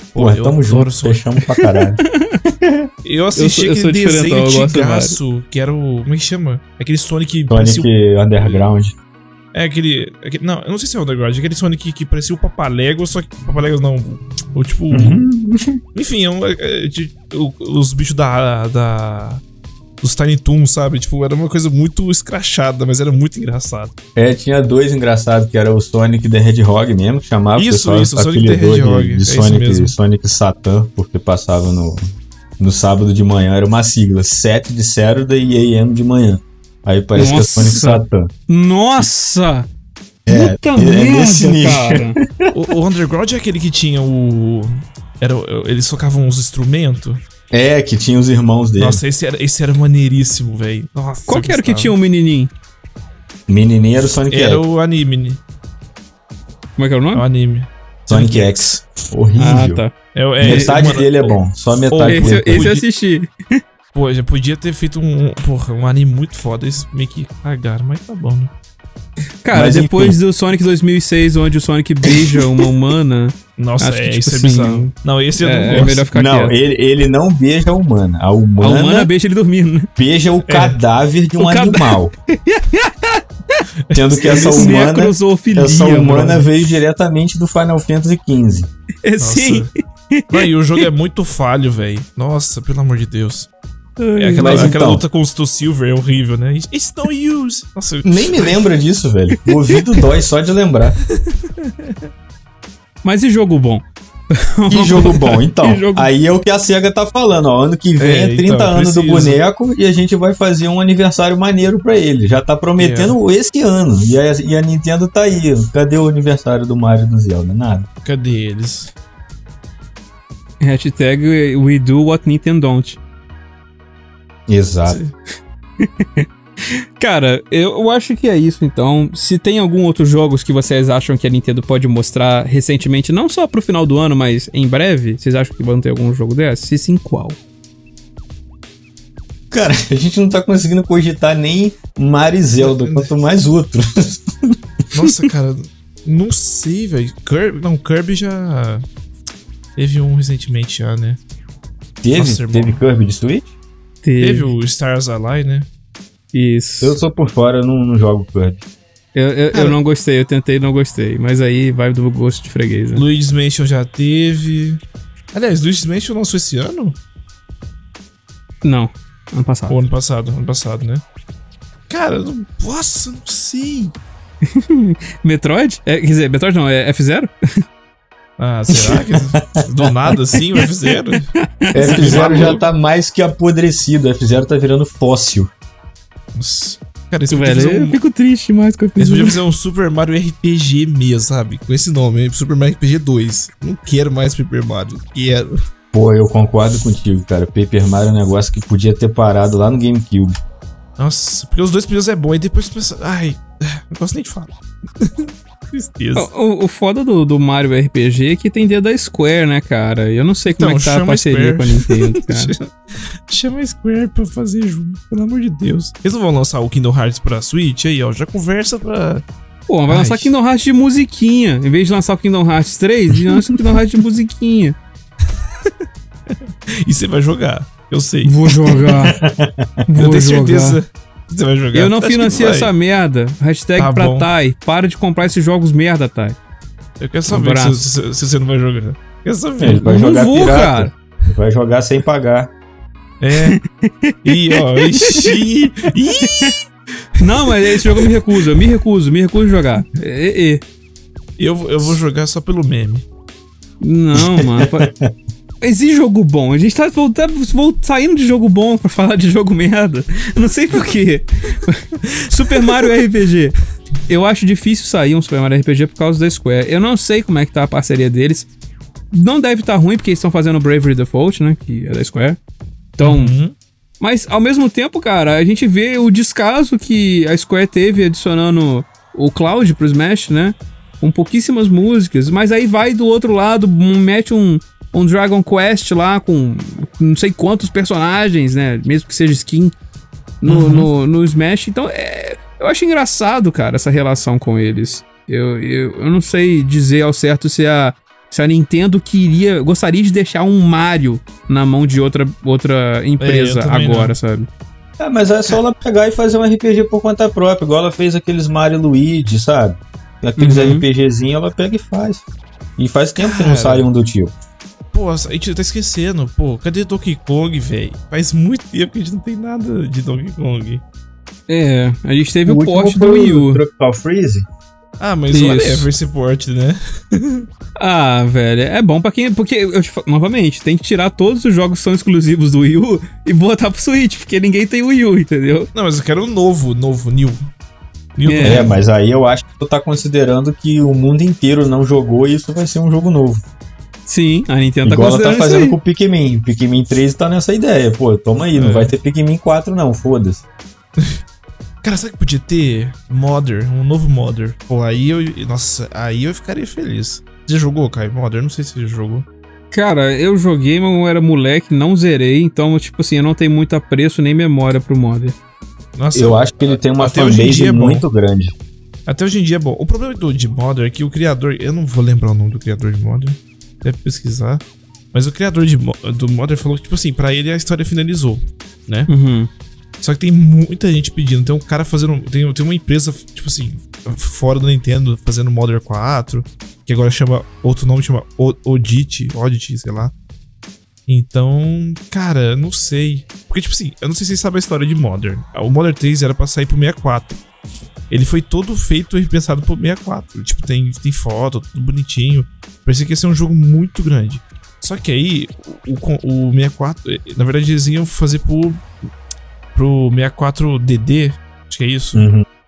Porra, tamo junto, fechamos pra caralho. Eu assisti aquele desenho antigaço, que era o... Como é que chama? Aquele Sonic... Underground. É aquele... Não, eu não sei se é Underground. Aquele Sonic que parecia o Papalégua, só que... Papalégua não... Ou tipo... Enfim, os bichos dos Tiny Toons, sabe? Tipo, era uma coisa muito escrachada, mas era muito engraçado. Tinha dois engraçados, que era o Sonic the Hedgehog mesmo, que chamava isso, o Sonic the Hedgehog. De Sonic Satan, porque passava no sábado de manhã, era uma sigla, 7 de Saturday e AM de manhã. Aí parece que é Sonic Satan. Nossa! Puta merda, cara! O Underground é aquele que tinha eles tocavam uns instrumentos? Que tinha os irmãos dele. Nossa, esse era maneiríssimo, velho. Qual que era que tinha o menininho? Menininho era o Sonic X. Era o anime. Como é que era o nome? O anime. Sonic X. Horrível. Tá. Metade dele é bom. Só metade dele. Esse eu assisti. Pô, já podia ter feito um anime muito foda. Eles meio que cagaram, mas tá bom, né? Cara, mas, depois do Sonic 2006, onde o Sonic beija uma humana... Nossa, isso é bizarro. Não, esse eu não gosto. É melhor ficar quieto. Ele não beija a humana. A humana beija ele dormindo. Beija o cadáver de um animal. Sendo que essa humana veio diretamente do Final Fantasy XV. Sim. Não, e o jogo é muito falho, velho. Nossa, pelo amor de Deus. Aquela luta com o Silver é horrível, né? It's no use. Nossa, nem me lembra disso, velho. O ouvido dói só de lembrar. Mas e jogo bom? Que jogo bom, então. Aí é o que a SEGA tá falando, ó. Ano que vem é 30 anos do boneco e a gente vai fazer um aniversário maneiro pra ele. Já tá prometendo esse ano. E a Nintendo tá aí. Cadê o aniversário do Mario e do Zelda? Nada. Cadê eles? Hashtag we do what Nintendo don't. Exato. Cara, eu acho que é isso, então. Se tem algum outro jogos que vocês acham que a Nintendo pode mostrar recentemente, não só pro final do ano, mas em breve, vocês acham que vão ter algum jogo desse? Se sim, qual? Cara, a gente não tá conseguindo cogitar nem Mario e Zelda, quanto mais outro. Nossa, cara, não sei, velho. Kirby já teve um recentemente já, né? Teve Kirby de Switch? Teve o Stars Ally, né? Isso. Eu sou por fora, eu não jogo Kirby. Eu não gostei, eu tentei e não gostei. Mas aí vai do gosto de freguês, né? Luigi's Mansion já teve. Aliás, Luigi's Mansion lançou esse ano? Não, ano passado. Ano passado, né? Cara, nossa, não sei. Metroid? Quer dizer, Metroid não, é F-Zero? Ah, será que do nada assim o F-Zero? F-Zero já tá mais que apodrecido, F-Zero tá virando fóssil. Nossa. Cara, eu fico triste mais com o F-Zero. Eles podiam fazer um Super Mario RPG mesmo, sabe? Com esse nome, Super Mario RPG 2. Não quero mais Paper Mario, quero. Pô, eu concordo contigo, cara. Paper Mario é um negócio que podia ter parado lá no GameCube. Nossa, porque os dois primeiros é bom e depois pensa... Ai, não gosto nem de falar. Tristeza. O foda do Mario RPG é que tem dedo da Square, né, cara? Eu não sei como é que tá a parceria com a Nintendo, cara. Chama a Square pra fazer junto, pelo amor de Deus. Eles não vão lançar o Kingdom Hearts pra Switch aí, ó, já conversa pra... Pô, vai lançar Kingdom Hearts de musiquinha. Em vez de lançar o Kingdom Hearts 3, lança o Kingdom Hearts de musiquinha. E você vai jogar, eu sei. Vou jogar. Eu tenho certeza. Você vai jogar. Eu não financiei essa merda. Hashtag tá pra Tai. Para de comprar esses jogos merda, Tai. Eu quero saber se você não vai jogar. Quero saber. Ele vai jogar pirata. Cara. Ele vai jogar sem pagar. Ih, ó. Ixi. Não, mas esse jogo eu me recuso. Eu me recuso a jogar. Eu vou jogar só pelo meme. Não, mano. Existe jogo bom. A gente tá saindo de jogo bom pra falar de jogo merda. Eu não sei porquê. Super Mario RPG. Eu acho difícil sair um Super Mario RPG por causa da Square. Eu não sei como é que tá a parceria deles. Não deve estar ruim, porque eles estão fazendo o Bravely Default, né? Que é da Square. Então... Mas, ao mesmo tempo, cara, a gente vê o descaso que a Square teve adicionando o Cloud pro Smash, né? Com pouquíssimas músicas. Mas aí vai do outro lado, mete um Dragon Quest lá com não sei quantos personagens, né? Mesmo que seja skin no Smash. Então, eu acho engraçado, cara, essa relação com eles. Eu não sei dizer ao certo se se a Nintendo gostaria de deixar um Mario na mão de outra empresa agora, sabe? Mas é só ela pegar e fazer um RPG por conta própria, igual ela fez aqueles Mario Luigi, sabe? Aqueles RPGzinhos ela pega e faz. E faz tempo que não sai um do tipo. Pô, a gente tá esquecendo, pô, cadê Donkey Kong, velho? Faz muito tempo que a gente não tem nada de Donkey Kong. A gente teve o port do Wii U. Tropical Freeze? Mas whatever esse port, né? Velho, é bom pra quem... Porque, novamente, tem que tirar todos os jogos que são exclusivos do Wii U e botar pro Switch, porque ninguém tem Wii U, entendeu? Não, mas eu quero um novo, new. Mas aí eu acho que tu tá considerando que o mundo inteiro não jogou e isso vai ser um jogo novo. Sim, a Nintendo igual tá considerando ela tá fazendo com o Pikmin. Pikmin 3 tá nessa ideia. Pô, toma aí, não vai ter Pikmin 4 não, foda-se. Cara, sabe que podia ter um novo Modder? Pô, aí eu ficaria feliz. Você já jogou, Caio, Modder? Não sei se você já jogou. Cara, eu joguei, mas eu era moleque, não zerei, então, tipo assim, eu não tenho muito apreço nem memória pro Modder. Nossa, eu acho que ele tem uma fanbase muito grande. Até hoje em dia é bom. O problema de Modder é que o criador... Eu não vou lembrar o nome do criador de Modder. Deve pesquisar. Mas o criador do Modder falou que, tipo assim, pra ele a história finalizou, né? Só que tem muita gente pedindo. Tem um cara fazendo... Tem uma empresa, tipo assim, fora do Nintendo, fazendo Modder 4, que agora chama... Outro nome chama Oddity, sei lá. Então, cara, não sei. Porque, tipo assim, eu não sei se vocês sabem a história de Modder. O Modder 3 era pra sair pro 64. Ele foi todo feito e repensado pro 64. Tipo, tem foto, tudo bonitinho. Parecia que ia ser um jogo muito grande. Só que aí, o 64... Na verdade, eles iam fazer pro 64DD. Acho que é isso.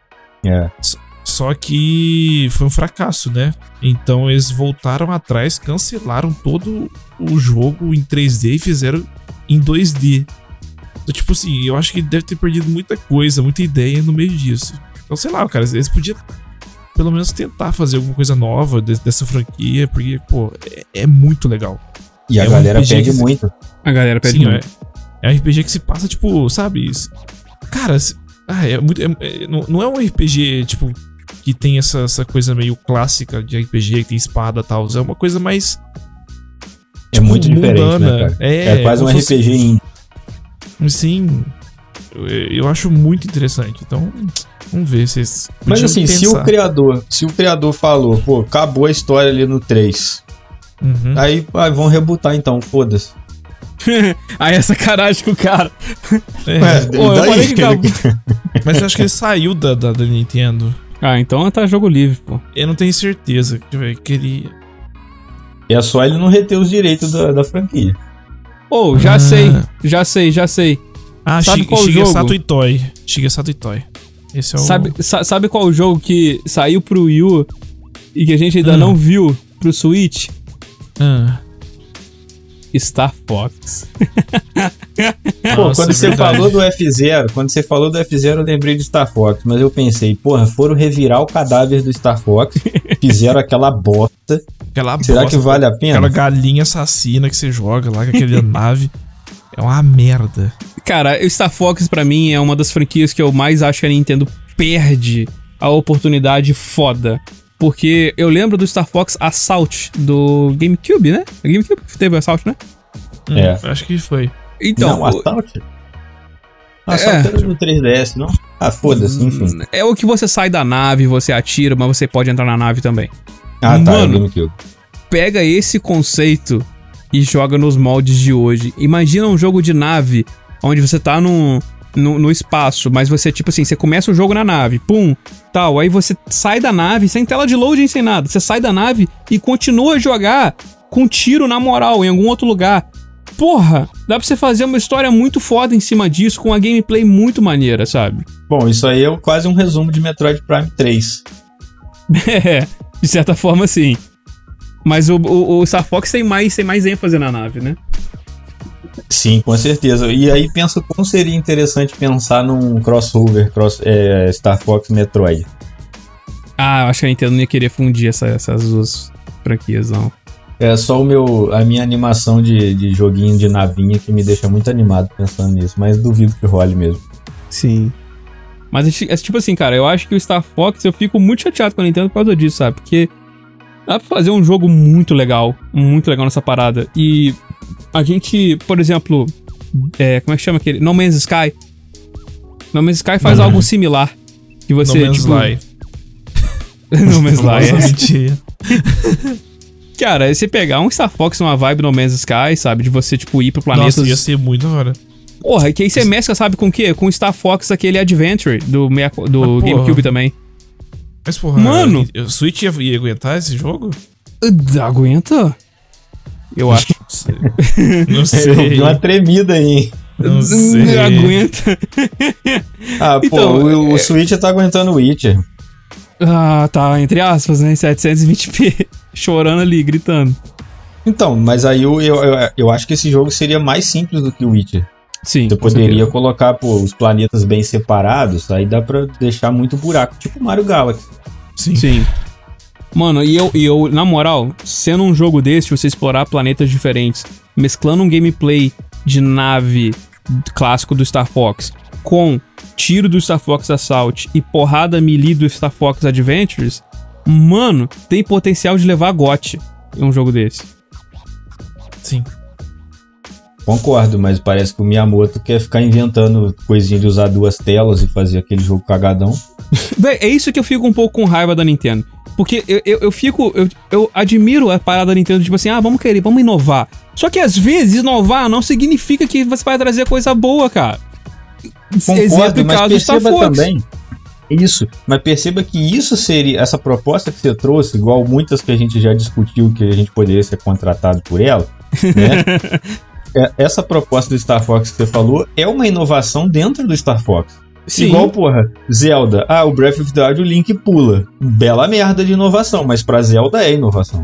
Só que foi um fracasso, né? Então eles voltaram atrás, cancelaram todo o jogo em 3D e fizeram em 2D. Então, tipo assim, eu acho que deve ter perdido muita coisa, muita ideia no meio disso. Então, sei lá, cara, eles podiam pelo menos tentar fazer alguma coisa nova dessa franquia, porque, pô, é muito legal. E a galera pede muito. A galera pede muito. É um RPG que se passa, tipo, sabe? Cara, não é um RPG, tipo, que tem essa coisa meio clássica de RPG, que tem espada e tal. É uma coisa mais... Tipo, muito diferente, mundana, né, cara? É quase um RPG indie. Sim. Eu acho muito interessante. Então, vamos ver se eles... Mas assim, se o criador falou, pô, acabou a história ali no 3. Aí vão rebootar então, foda-se. Aí é sacanagem com o cara. Mas eu acho que ele saiu da Nintendo. Então tá jogo livre, pô. Eu não tenho certeza. Queria. É só ele não reter os direitos da franquia. Já sei. Sabe qual Shigesato Itoi. Shigesato Itoi. Esse é o... Sabe qual o jogo que saiu pro Wii U e que a gente ainda não viu pro Switch? Star Fox. Pô, quando você falou do F0, eu lembrei de Star Fox, mas eu pensei, porra, foram revirar o cadáver do Star Fox, fizeram aquela bosta. Será que vale a pena? Aquela galinha assassina que você joga lá com aquela nave. É uma merda. Cara, o Star Fox pra mim é uma das franquias que eu mais acho que a Nintendo perde a oportunidade foda. Porque eu lembro do Star Fox Assault do GameCube, né? A GameCube teve o Assault, né? Acho que foi. Então, não, Assault? Assault era no 3DS, não? Foda-se, enfim. É o que você sai da nave, você atira, mas você pode entrar na nave também. Mano, é o GameCube. Pega esse conceito e joga nos moldes de hoje. Imagina um jogo de nave onde você tá no espaço, mas você, tipo assim, você começa o jogo na nave, pum, tal, aí você sai da nave, sem tela de loading, sem nada, você sai da nave e continua a jogar com tiro na moral, em algum outro lugar. Porra, dá pra você fazer uma história muito foda em cima disso, com uma gameplay muito maneira, sabe? Bom, isso aí é quase um resumo de Metroid Prime 3. De certa forma, sim. Mas o Star Fox tem mais ênfase na nave, né? Sim, com certeza. E aí penso como seria interessante pensar num crossover Star Fox Metroid. Eu acho que a Nintendo não ia querer fundir essas duas franquias, não. É só a minha animação de joguinho de navinha que me deixa muito animado pensando nisso, mas duvido que role mesmo. Sim. Mas é tipo assim, cara, eu acho que o Star Fox, eu fico muito chateado com a Nintendo por causa disso, sabe? Porque Dá pra fazer um jogo muito legal nessa parada. E a gente, por exemplo, como é que chama aquele? No Man's Sky. No Man's Sky faz algo similar. Que você, No Man's Sky. No Man's Sky, mentira. Cara, você pegar um Star Fox numa vibe No Man's Sky, sabe? De você, tipo, ir pro planetas... Nossa, ia ser muito da hora. Porra, que aí você mescla, sabe com o quê? Com o Star Fox, aquele Adventure do GameCube também. Mas, porra, mano, o Switch ia aguentar esse jogo? Aguenta? Eu acho. Não sei. Deu uma tremida aí. Não sei. Aguenta. Então, o Switch tá aguentando o Witcher. Tá, entre aspas, né? 720p. Chorando ali, gritando. Então, mas aí eu acho que esse jogo seria mais simples do que o Witcher. Sim. Você poderia colocar, os planetas bem separados, aí dá pra deixar muito buraco, tipo Mario Galaxy. Sim. Mano, e eu, na moral, sendo um jogo desse, você explorar planetas diferentes, mesclando um gameplay de nave clássico do Star Fox com tiro do Star Fox Assault e porrada melee do Star Fox Adventures, mano, tem potencial de levar GOT em um jogo desse. Sim. Concordo, mas parece que o Miyamoto quer ficar inventando coisinha de usar 2 telas e fazer aquele jogo cagadão. Véi, é isso que eu fico um pouco com raiva da Nintendo. Porque eu admiro a parada da Nintendo, tipo assim, vamos inovar. Só que às vezes inovar não significa que você vai trazer coisa boa, cara. Concordo, mas perceba também isso. Mas perceba que isso seria, essa proposta que você trouxe, igual muitas que a gente já discutiu que a gente poderia ser contratado por ela, né? Essa proposta do Star Fox que você falou é uma inovação dentro do Star Fox. Sim. Igual, Zelda. O Breath of the Wild, o Link pula. Bela merda de inovação, mas pra Zelda é inovação.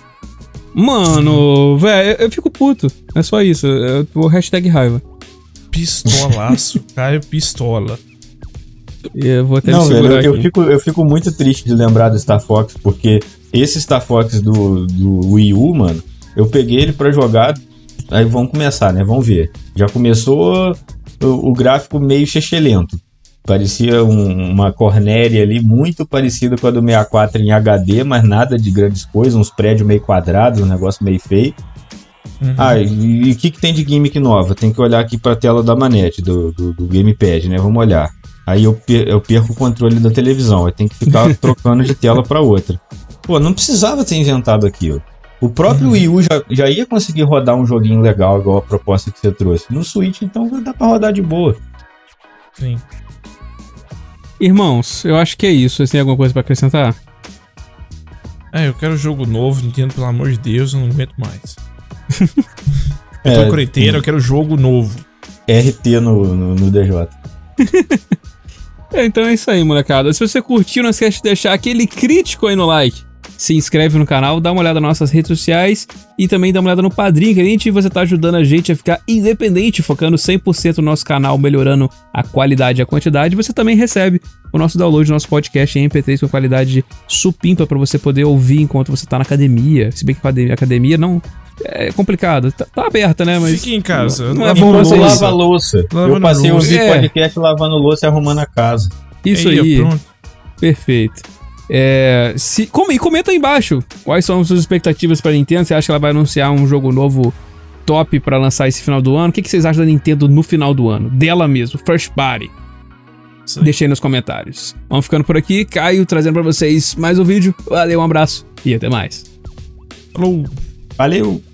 Mano, velho, eu fico puto. É só isso. O hashtag raiva. Pistolaço, Caio Pistola. Eu vou até segurar aqui. Eu fico muito triste de lembrar do Star Fox, porque esse Star Fox do Wii U, mano, eu peguei ele pra jogar. Aí vamos começar, né? Vamos ver. Já começou o gráfico meio chechelento. Parecia uma Cornélia ali, muito parecida com a do 64 em HD, mas nada de grandes coisas, uns prédios meio quadrados, um negócio meio feio. E o que tem de gimmick nova? Tem que olhar aqui pra tela da manete, do gamepad, né? Vamos olhar. Aí eu perco o controle da televisão, aí tem que ficar trocando de tela pra outra. Não precisava ter inventado aquilo. O próprio Wii U já ia conseguir rodar um joguinho legal, igual a proposta que você trouxe. No Switch, então, dá pra rodar de boa. Sim. Irmãos, eu acho que é isso. Vocês têm alguma coisa pra acrescentar? Eu quero jogo novo, Nintendo, pelo amor de Deus, eu não aguento mais. Eu tô croiteiro, eu quero jogo novo. RT no DJ. Então é isso aí, molecada. Se você curtiu, não esquece de deixar aquele crítico aí no like. Se inscreve no canal, dá uma olhada nas nossas redes sociais e também dá uma olhada no Padrim, que você tá ajudando a gente a ficar independente, focando 100% no nosso canal, melhorando a qualidade e a quantidade. Você também recebe o nosso download do nosso podcast em MP3 com qualidade supimpa para você poder ouvir enquanto você tá na academia. Se bem que a academia não... É complicado. Tá aberta, né? Mas fique em casa. Não é bom você lava a louça. Eu passei a ouvir podcast lavando louça e arrumando a casa. Isso aí. Pronto. Perfeito. Comenta aí embaixo quais são as suas expectativas pra Nintendo. Você acha que ela vai anunciar um jogo novo top pra lançar esse final do ano? O que vocês acham da Nintendo no final do ano? Dela mesmo, first party. Deixa aí nos comentários. Vamos ficando por aqui. Caio trazendo pra vocês mais um vídeo. Valeu, um abraço e até mais. Falou. Valeu.